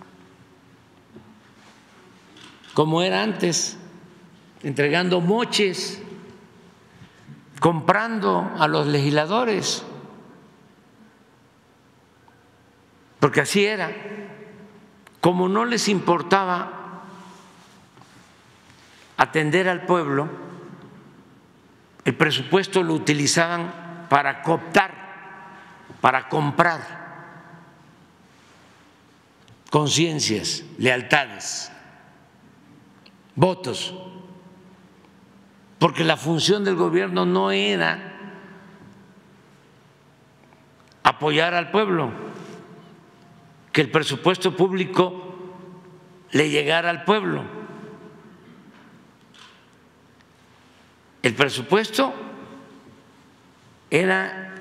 Como era antes, entregando moches, comprando a los legisladores, porque así era. Como no les importaba atender al pueblo, el presupuesto lo utilizaban para cooptar, para comprar conciencias, lealtades, votos, porque la función del gobierno no era apoyar al pueblo, que el presupuesto público le llegara al pueblo. El presupuesto era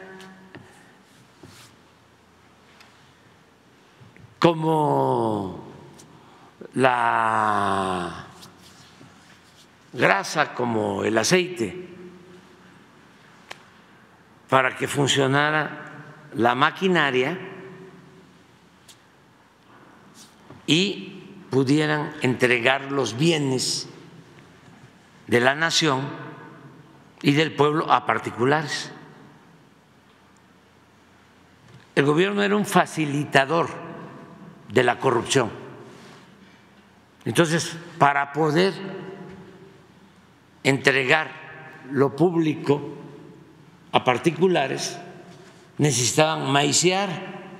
como la grasa, como el aceite, para que funcionara la maquinaria y pudieran entregar los bienes de la nación y del pueblo a particulares. El gobierno era un facilitador de la corrupción. Entonces, para poder entregar lo público a particulares, necesitaban maiciar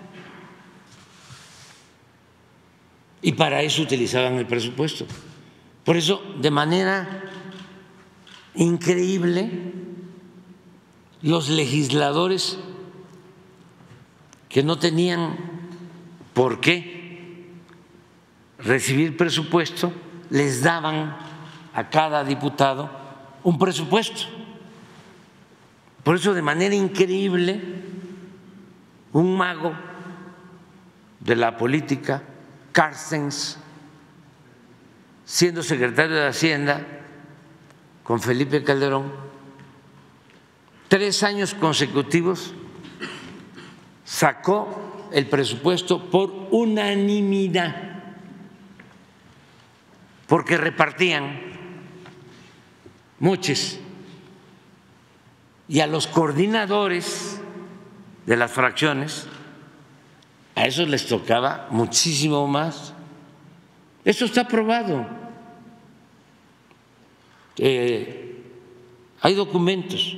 y para eso utilizaban el presupuesto. Por eso, de manera increíble, los legisladores que no tenían por qué recibir presupuesto les daban a cada diputado un presupuesto. Por eso, de manera increíble, un mago de la política, Carstens, siendo secretario de Hacienda con Felipe Calderón, tres años consecutivos sacó el presupuesto por unanimidad, porque repartían moches y a los coordinadores de las fracciones, a esos les tocaba muchísimo más. Eso está aprobado. Eh, hay documentos.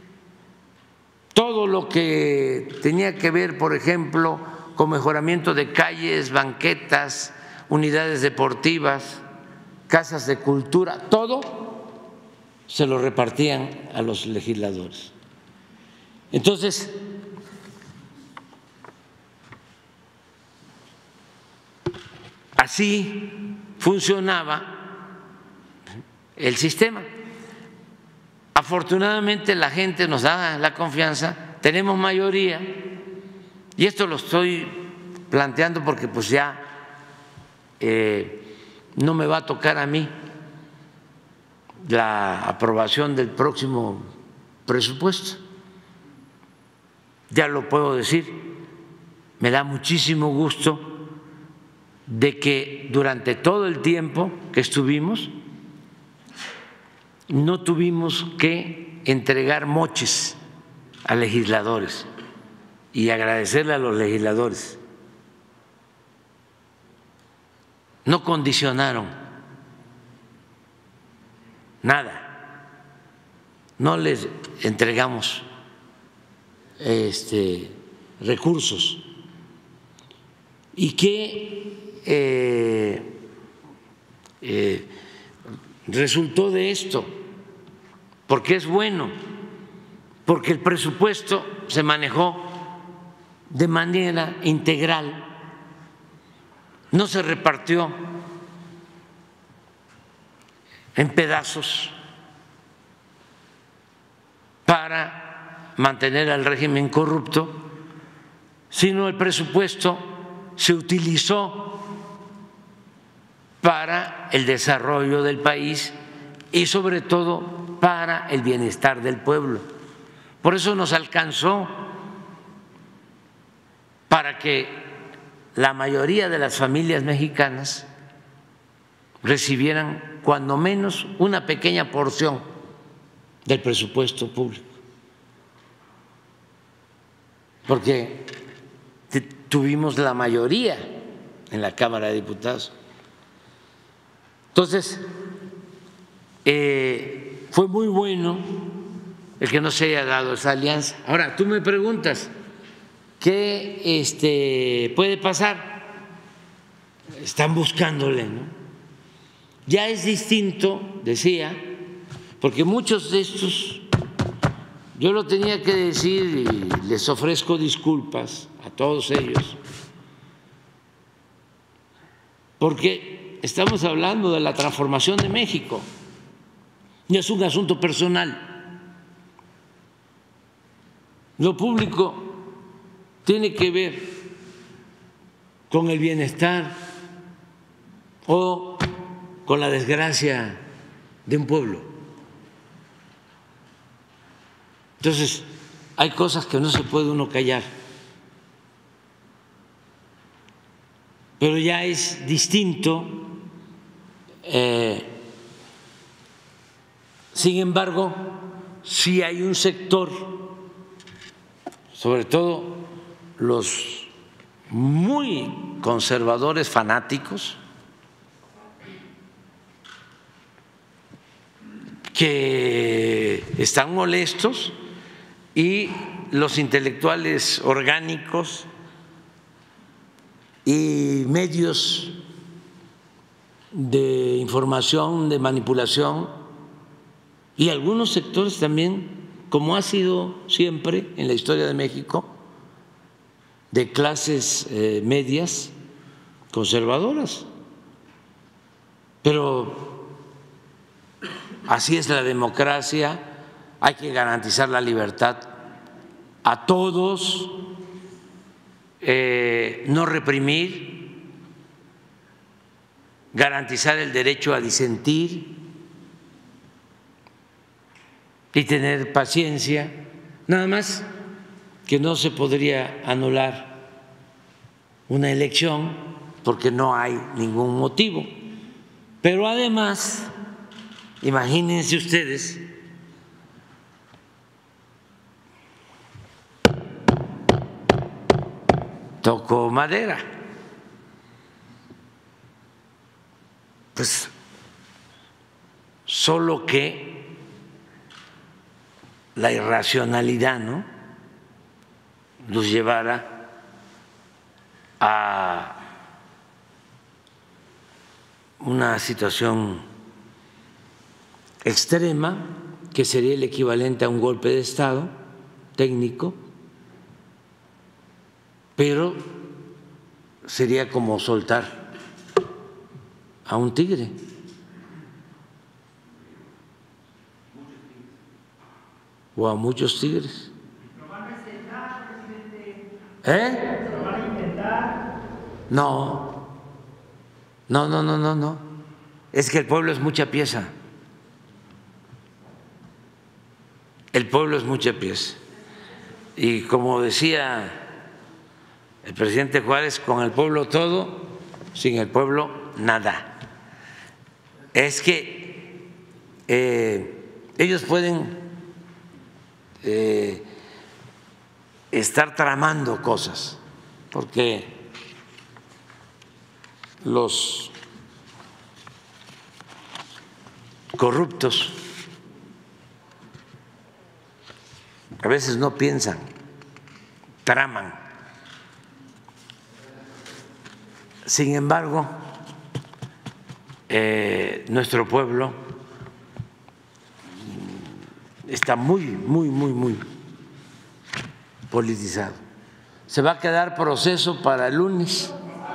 Todo lo que tenía que ver, por ejemplo, con mejoramiento de calles, banquetas, unidades deportivas, casas de cultura, todo se lo repartían a los legisladores. Entonces, así funcionaba el sistema. Afortunadamente la gente nos da la confianza, tenemos mayoría, y esto lo estoy planteando porque pues ya eh, no me va a tocar a mí la aprobación del próximo presupuesto. Ya lo puedo decir, me da muchísimo gusto de que durante todo el tiempo que estuvimos no tuvimos que entregar moches a legisladores, y agradecerle a los legisladores. No condicionaron nada, no les entregamos este, recursos. ¿Y qué eh, eh, resultó de esto? Porque es bueno, porque el presupuesto se manejó de manera integral, no se repartió en pedazos para mantener al régimen corrupto, sino el presupuesto se utilizó para el desarrollo del país y sobre todo para el bienestar del pueblo. Por eso nos alcanzó para que la mayoría de las familias mexicanas recibieran cuando menos una pequeña porción del presupuesto público, porque tuvimos la mayoría en la Cámara de Diputados. Entonces, eh, fue muy bueno el que no se haya dado esa alianza. Ahora, tú me preguntas, ¿qué este, puede pasar? Están buscándole, ¿no? Ya es distinto, decía, porque muchos de estos, yo lo tenía que decir y les ofrezco disculpas a todos ellos, porque estamos hablando de la transformación de México, y es un asunto personal. Lo público tiene que ver con el bienestar o con la desgracia de un pueblo. Entonces, hay cosas que no se puede uno callar, pero ya es distinto. Eh, sin embargo, sí hay un sector, sobre todo los muy conservadores fanáticos, que están molestos, y los intelectuales orgánicos y medios de información, de manipulación, y algunos sectores también, como ha sido siempre en la historia de México, de clases eh, medias conservadoras. Pero así es la democracia, hay que garantizar la libertad a todos, eh, no reprimir, garantizar el derecho a disentir y tener paciencia. Nada más que no se podría anular una elección porque no hay ningún motivo. Pero además, imagínense ustedes toco madera, pues solo que la irracionalidad, ¿no?, los llevara a una situación extrema que sería el equivalente a un golpe de Estado técnico, pero sería como soltar a un tigre. o a muchos tigres. ¿Lo van a intentar, presidente? ¿Eh? ¿Lo van a intentar? No, no, no, no, no, no. Es que el pueblo es mucha pieza. El pueblo es mucha pieza. Y como decía el presidente Juárez, con el pueblo todo, sin el pueblo nada. Es que eh, ellos pueden eh, estar tramando cosas, porque los corruptos a veces no piensan, traman. Sin embargo, eh, nuestro pueblo está muy, muy, muy, muy politizado. Se va a quedar proceso para el lunes.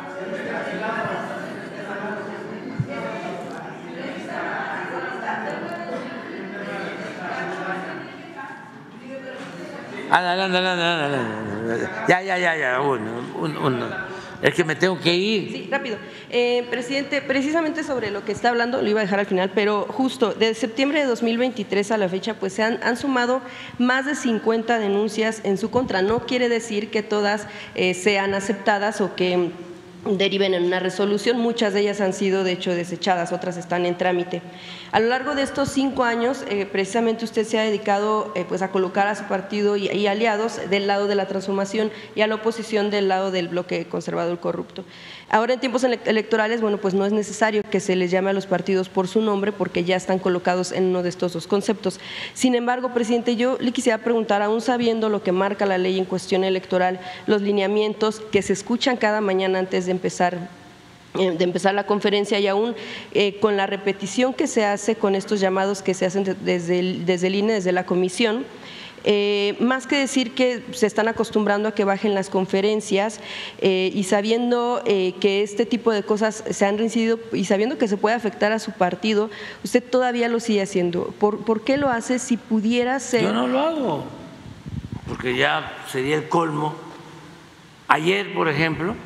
Ándale, ándale, ándale, ándale. Ya, ya, ya, ya, uno, uno, uno. Es que me tengo que ir. Sí, rápido. Eh, presidente, precisamente sobre lo que está hablando, lo iba a dejar al final, pero justo de septiembre de dos mil veintitrés a la fecha, pues se han, han sumado más de cincuenta denuncias en su contra. No quiere decir que todas eh, sean aceptadas o que deriven en una resolución, muchas de ellas han sido de hecho desechadas, otras están en trámite. A lo largo de estos cinco años, eh, precisamente usted se ha dedicado eh, pues a colocar a su partido y, y aliados del lado de la transformación y a la oposición del lado del bloque conservador corrupto. Ahora en tiempos electorales, bueno, pues no es necesario que se les llame a los partidos por su nombre porque ya están colocados en uno de estos dos conceptos. Sin embargo, presidente, yo le quisiera preguntar, aún sabiendo lo que marca la ley en cuestión electoral, los lineamientos que se escuchan cada mañana antes de empezar de empezar la conferencia y aún eh, con la repetición que se hace con estos llamados que se hacen desde el, desde el I N E, desde la comisión, eh, más que decir que se están acostumbrando a que bajen las conferencias eh, y sabiendo eh, que este tipo de cosas se han reincidido y sabiendo que se puede afectar a su partido, usted todavía lo sigue haciendo. ¿Por, por qué lo hace si pudiera ser? Yo no lo hago, porque ya sería el colmo. Ayer, por ejemplo,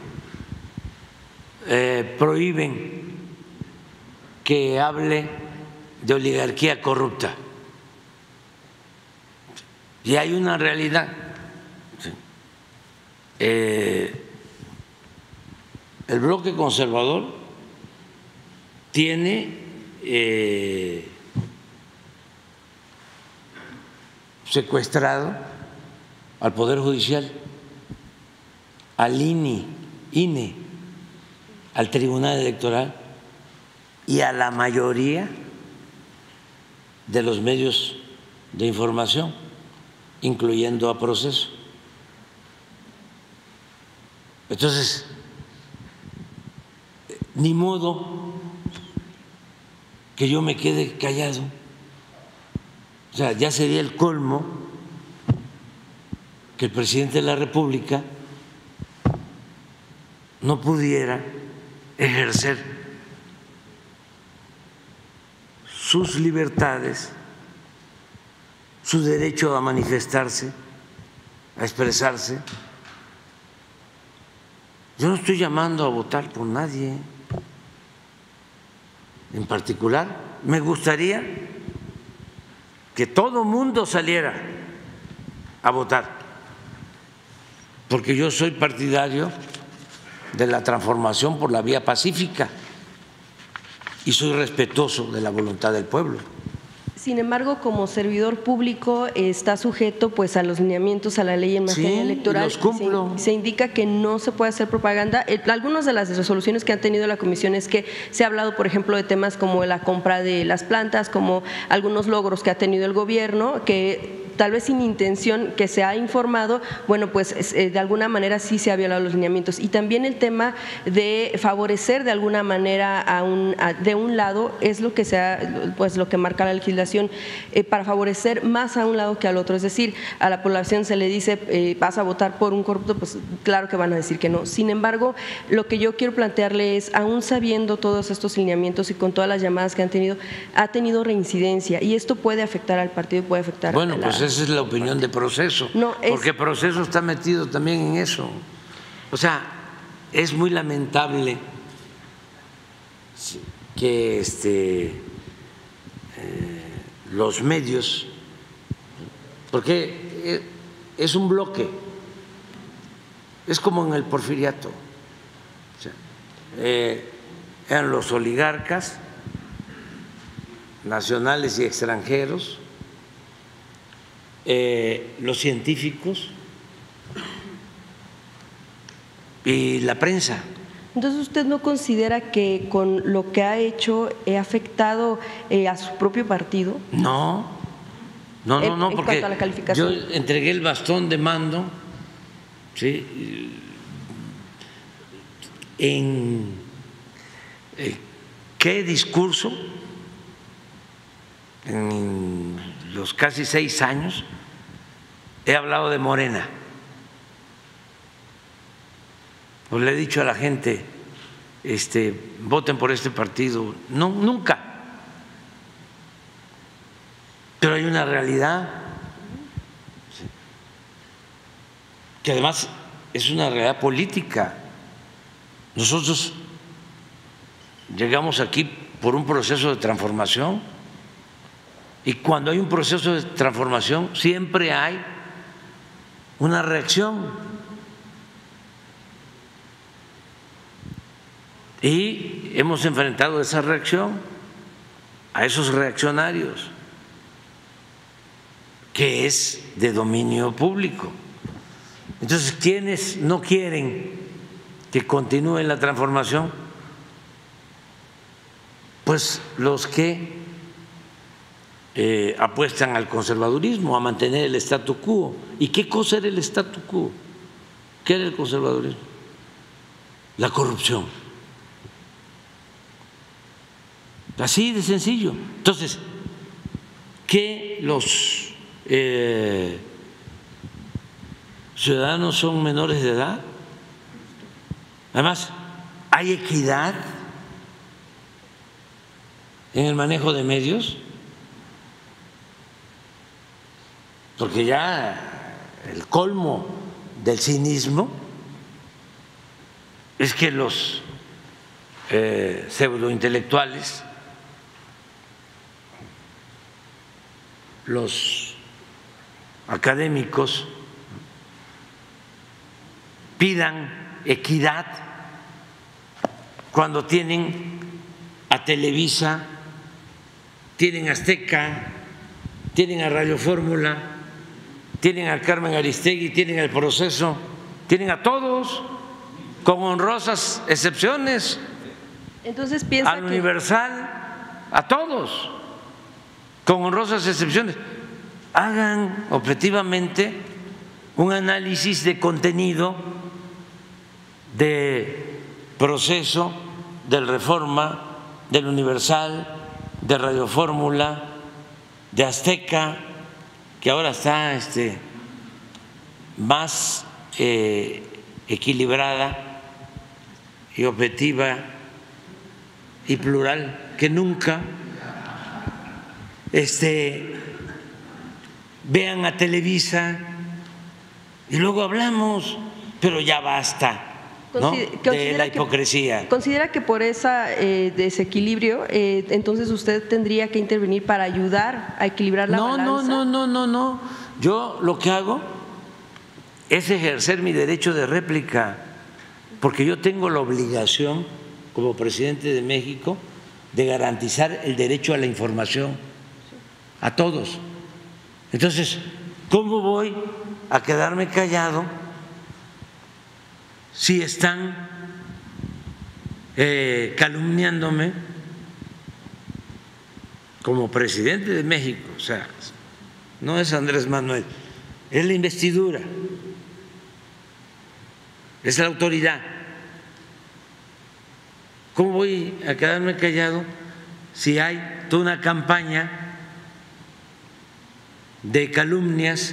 Eh, prohíben que hable de oligarquía corrupta. Y hay una realidad. Sí. Eh, el bloque conservador tiene eh, secuestrado al Poder Judicial, al I N E, I N E, al Tribunal Electoral y a la mayoría de los medios de información, incluyendo a Proceso. Entonces, ni modo que yo me quede callado. O sea, ya sería el colmo que el presidente de la República no pudiera ejercer sus libertades, su derecho a manifestarse, a expresarse. Yo no estoy llamando a votar por nadie en particular. Me gustaría que todo mundo saliera a votar, porque yo soy partidario de la transformación por la vía pacífica y soy respetuoso de la voluntad del pueblo. Sin embargo, como servidor público está sujeto pues a los lineamientos, a la ley en materia sí, electoral. Los cumplo. Se, se indica que no se puede hacer propaganda. Eh, algunas de las resoluciones que han tenido la comisión es que se ha hablado, por ejemplo, de temas como la compra de las plantas, como algunos logros que ha tenido el gobierno, que tal vez sin intención que se ha informado, bueno, pues eh, de alguna manera sí se ha violado los lineamientos. Y también el tema de favorecer de alguna manera a un, a, de un lado es lo que se ha, pues lo que marca la legislación, eh, para favorecer más a un lado que al otro. Es decir, a la población se le dice eh, vas a votar por un corrupto, pues claro que van a decir que no. Sin embargo, lo que yo quiero plantearle es, aún sabiendo todos estos lineamientos y con todas las llamadas que han tenido, ha tenido reincidencia y esto puede afectar al partido, puede afectar bueno, a la… Pues esa es la opinión de Proceso, No, es... porque Proceso está metido también en eso. O sea, es muy lamentable que este, eh, los medios, porque es un bloque, es como en el porfiriato, o sea, eh, eran los oligarcas nacionales y extranjeros, eh, los científicos y la prensa. Entonces, ¿usted no considera que con lo que ha hecho ha afectado eh, a su propio partido? No, no, no, no, en porque cuanto a la calificación. yo entregué el bastón de mando, ¿sí? ¿En eh, qué discurso en los casi seis años he hablado de Morena? Pues le he dicho a la gente, este, voten por este partido. No, nunca. Pero hay una realidad que además es una realidad política. Nosotros llegamos aquí por un proceso de transformación y cuando hay un proceso de transformación siempre hay una reacción. Y hemos enfrentado esa reacción a esos reaccionarios, que es de dominio público. Entonces, ¿quiénes no quieren que continúe la transformación? Pues los que eh, apuestan al conservadurismo, a mantener el statu quo. ¿Y qué cosa era el statu quo? ¿Qué era el conservadurismo? La corrupción. Así de sencillo. Entonces, que los eh, ciudadanos son menores de edad. Además, hay equidad en el manejo de medios, porque ya el colmo del cinismo es que los eh, pseudointelectuales, los académicos pidan equidad cuando tienen a Televisa, tienen a Azteca, tienen a Radio Fórmula, tienen a Carmen Aristegui, tienen al Proceso, tienen a todos, con honrosas excepciones. Entonces piensa al que... Universal, a todos, con honrosas excepciones. Hagan objetivamente un análisis de contenido, de Proceso, del Reforma, del Universal, de Radio Fórmula, de Azteca, que ahora está este, más eh, equilibrada y objetiva y plural que nunca. Este, vean a Televisa y luego hablamos, pero ya basta, ¿no?, de la hipocresía. Que, ¿Considera que por ese eh, desequilibrio, eh, entonces usted tendría que intervenir para ayudar a equilibrar la no, balanza? No, no, no, no, no. Yo lo que hago es ejercer mi derecho de réplica, porque yo tengo la obligación, como presidente de México, de garantizar el derecho a la información a todos. Entonces, ¿cómo voy a quedarme callado si están eh, calumniándome como presidente de México? O sea, no es Andrés Manuel, es la investidura, es la autoridad. ¿Cómo voy a quedarme callado si hay toda una campaña de calumnias,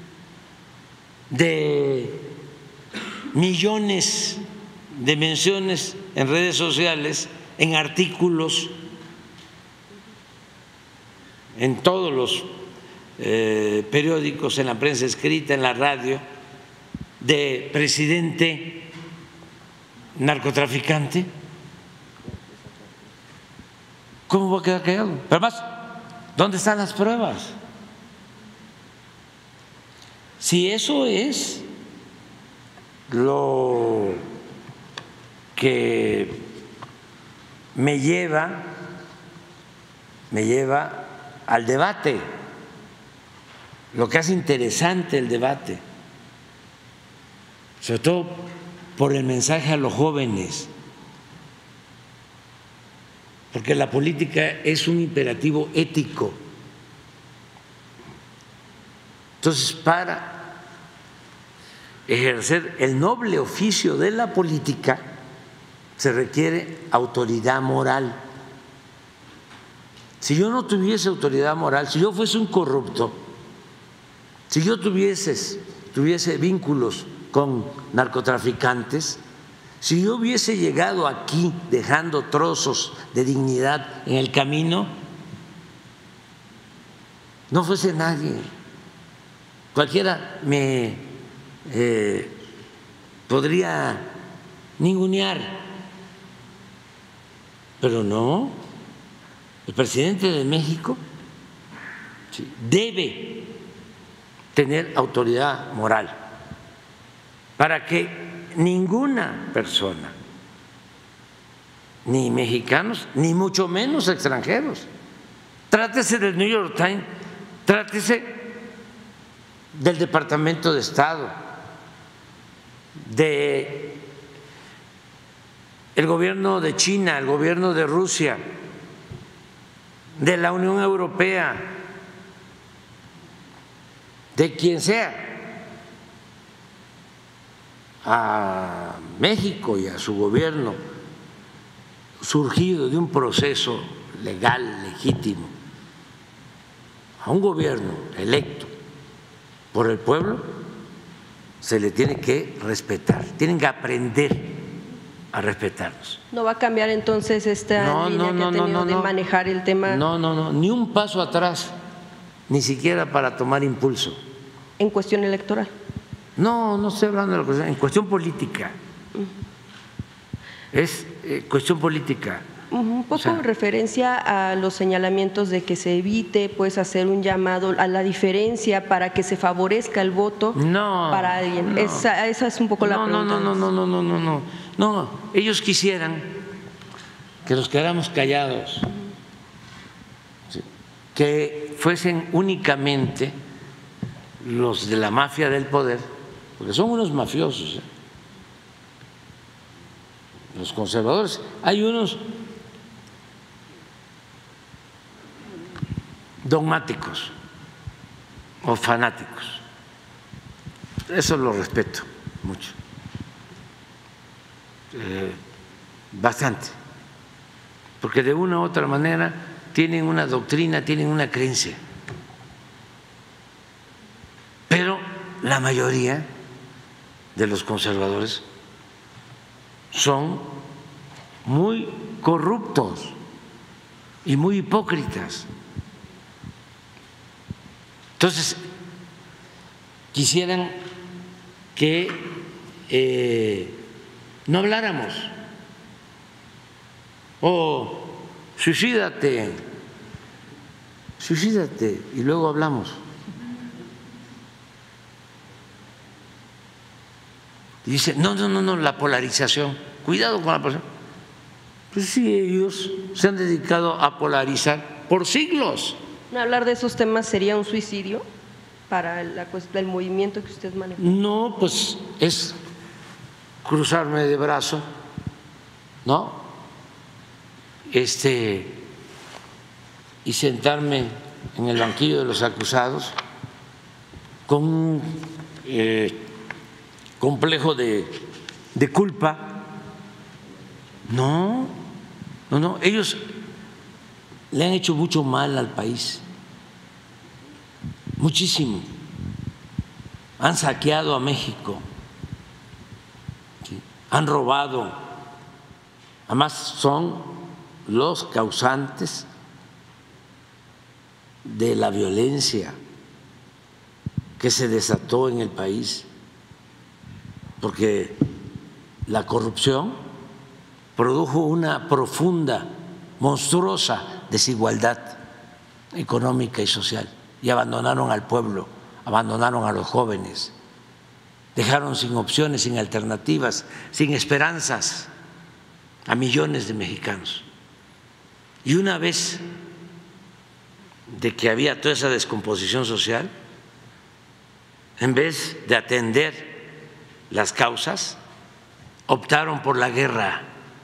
de millones de menciones en redes sociales, en artículos, en todos los eh, periódicos, en la prensa escrita, en la radio, de presidente narcotraficante. ¿Cómo va a quedar callado? Pero más, ¿dónde están las pruebas? Si eso es lo que me lleva, me lleva al debate, lo que hace interesante el debate, sobre todo por el mensaje a los jóvenes, porque la política es un imperativo ético. Entonces, para ejercer el noble oficio de la política se requiere autoridad moral. Si yo no tuviese autoridad moral, si yo fuese un corrupto, si yo tuviese, tuviese vínculos con narcotraficantes, si yo hubiese llegado aquí dejando trozos de dignidad en el camino, no fuese nadie. Cualquiera me eh, podría ningunear, pero no. El presidente de México sí, debe tener autoridad moral para que ninguna persona, ni mexicanos, ni mucho menos extranjeros, trátese del New York Times, trátese del Departamento de Estado, de el gobierno de China, el gobierno de Rusia, de la Unión Europea, de quien sea, a México y a su gobierno surgido de un proceso legal, legítimo, a un gobierno electo por el pueblo, se le tiene que respetar, tienen que aprender a respetarnos. ¿No va a cambiar entonces esta no, línea no, que ha no, tenido no, no, de manejar el tema? No, no, no, ni un paso atrás, ni siquiera para tomar impulso. ¿En cuestión electoral? No, no estoy hablando de la cuestión, en cuestión política. Es eh, cuestión política. Un poco o sea, referencia a los señalamientos de que se evite pues hacer un llamado a la diferencia para que se favorezca el voto no, para alguien. No, esa, esa es un poco la no, pregunta. No, no, no, no, no, no, no, no. Ellos quisieran que nos quedáramos callados, ¿sí? Que fuesen únicamente los de la mafia del poder, porque son unos mafiosos, ¿eh? Los conservadores. Hay unos dogmáticos o fanáticos. Eso lo respeto mucho, eh, bastante, porque de una u otra manera tienen una doctrina, tienen una creencia, pero la mayoría de los conservadores son muy corruptos y muy hipócritas. Entonces, quisieran que eh, no habláramos, o suicídate, suicídate y luego hablamos. Y dice, no, no, no, no, la polarización, cuidado con la polarización. Pues sí, ellos se han dedicado a polarizar por siglos. ¿Hablar de esos temas sería un suicidio para la, el movimiento que usted maneja? No, pues es cruzarme de brazo, ¿no? Este, y sentarme en el banquillo de los acusados con un eh, complejo de, de culpa. No, no, no, ellos le han hecho mucho mal al país, muchísimo. Han saqueado a México, ¿sí? Han robado, además son los causantes de la violencia que se desató en el país, porque la corrupción produjo una profunda, monstruosa desigualdad económica y social, y abandonaron al pueblo, abandonaron a los jóvenes, dejaron sin opciones, sin alternativas, sin esperanzas a millones de mexicanos. Y una vez de que había toda esa descomposición social, en vez de atender las causas, optaron por la guerra,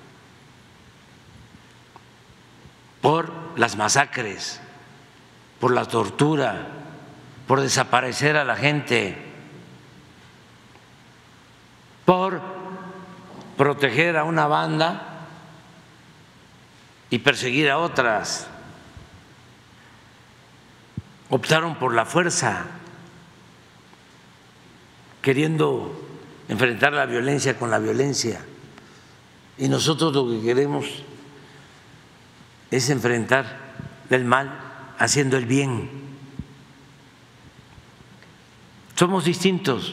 por las masacres, por la tortura, por desaparecer a la gente, por proteger a una banda y perseguir a otras. Optaron por la fuerza, queriendo enfrentar la violencia con la violencia. Y nosotros lo que queremos es enfrentar el mal haciendo el bien. Somos distintos.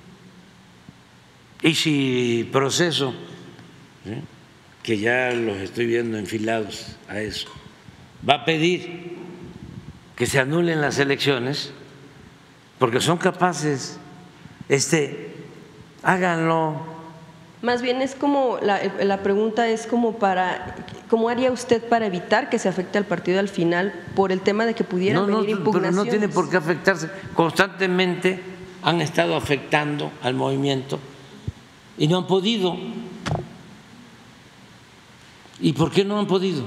Y si Proceso, ¿sí?, que ya los estoy viendo enfilados a eso, va a pedir que se anulen las elecciones, porque son capaces, este, háganlo. Más bien es como, la, la pregunta es como para, ¿cómo haría usted para evitar que se afecte al partido al final por el tema de que pudieran no, venir no, impugnaciones? Pero no tiene por qué afectarse. Constantemente han estado afectando al movimiento y no han podido. ¿Y por qué no han podido?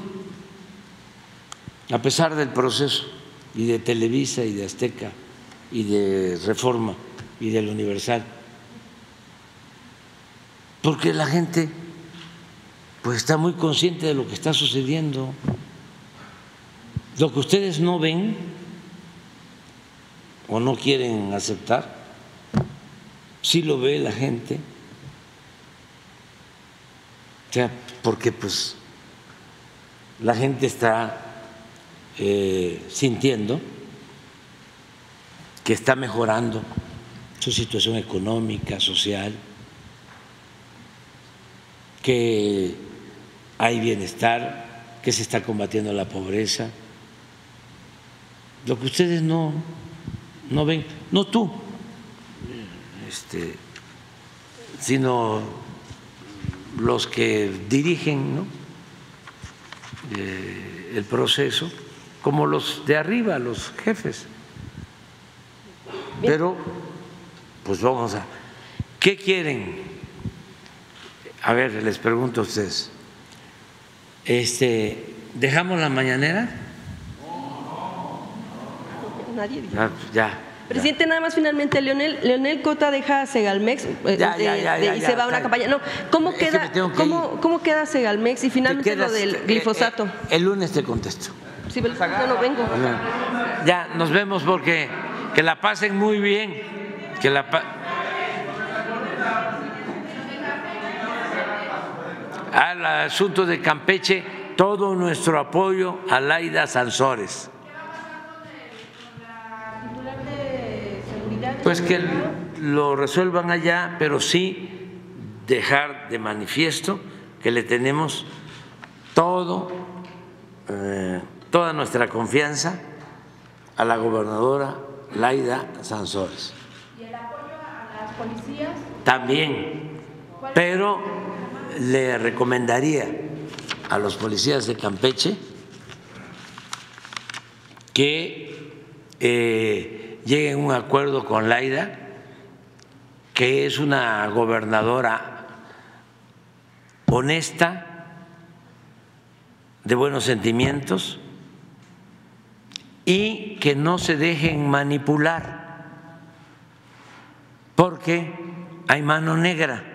A pesar del Proceso y de Televisa y de Azteca y de Reforma y del Universal. Porque la gente pues está muy consciente de lo que está sucediendo. Lo que ustedes no ven o no quieren aceptar, sí lo ve la gente. O sea, porque pues la gente está eh, sintiendo que está mejorando su situación económica, social, que hay bienestar, que se está combatiendo la pobreza. Lo que ustedes no, no ven, no tú, este, sino los que dirigen, ¿no?, eh, el proceso, como los de arriba, los jefes. Pero, pues vamos a… ¿Qué quieren? A ver, les pregunto a ustedes. Este, ¿dejamos la mañanera? Nadie dijo. Ya, ya. Presidente, ya. Nada más finalmente, Leonel, Leonel Cota deja a Segalmex eh, ya, de, ya, ya, de, ya, y ya, se va a una ya. campaña. No, ¿cómo Es que queda, me tengo que cómo, cómo queda Segalmex y finalmente quedas, lo del eh, glifosato? Eh, el lunes te contesto. Sí, pero yo no vengo. Ya, nos vemos porque que la pasen muy bien. Que la pa Al asunto de Campeche, todo nuestro apoyo a Laida Sansores. Pues que lo resuelvan allá, pero sí dejar de manifiesto que le tenemos todo, eh, toda nuestra confianza a la gobernadora Laida Sansores. ¿Y el apoyo a las policías? También, pero le recomendaría a los policías de Campeche que eh, lleguen a un acuerdo con Laida, que es una gobernadora honesta, de buenos sentimientos, y que no se dejen manipular, porque hay mano negra.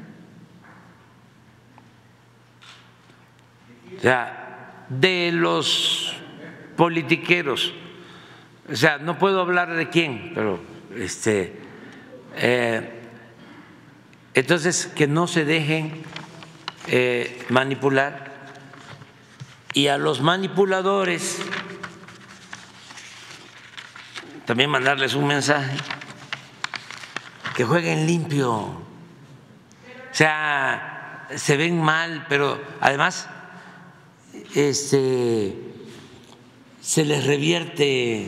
O sea, de los politiqueros, o sea, no puedo hablar de quién, pero este, eh, entonces que no se dejen eh, manipular, y a los manipuladores también mandarles un mensaje que jueguen limpio. O sea, se ven mal, pero además este, se les revierte,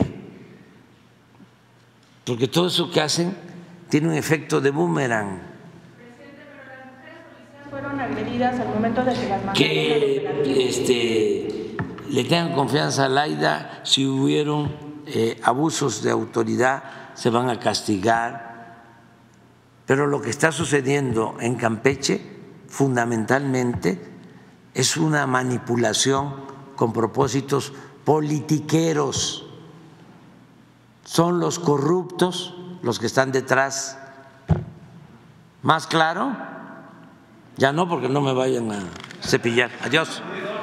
porque todo eso que hacen tiene un efecto de boomerang. Presidente, pero las mujeres policías fueron agredidas al momento de que las mandaron Que este, le tengan confianza a Laida. Si hubieron eh, abusos de autoridad, se van a castigar. Pero lo que está sucediendo en Campeche, fundamentalmente, es una manipulación con propósitos politiqueros. Son los corruptos los que están detrás. ¿Más claro? Ya no, porque no me vayan a cepillar. Adiós.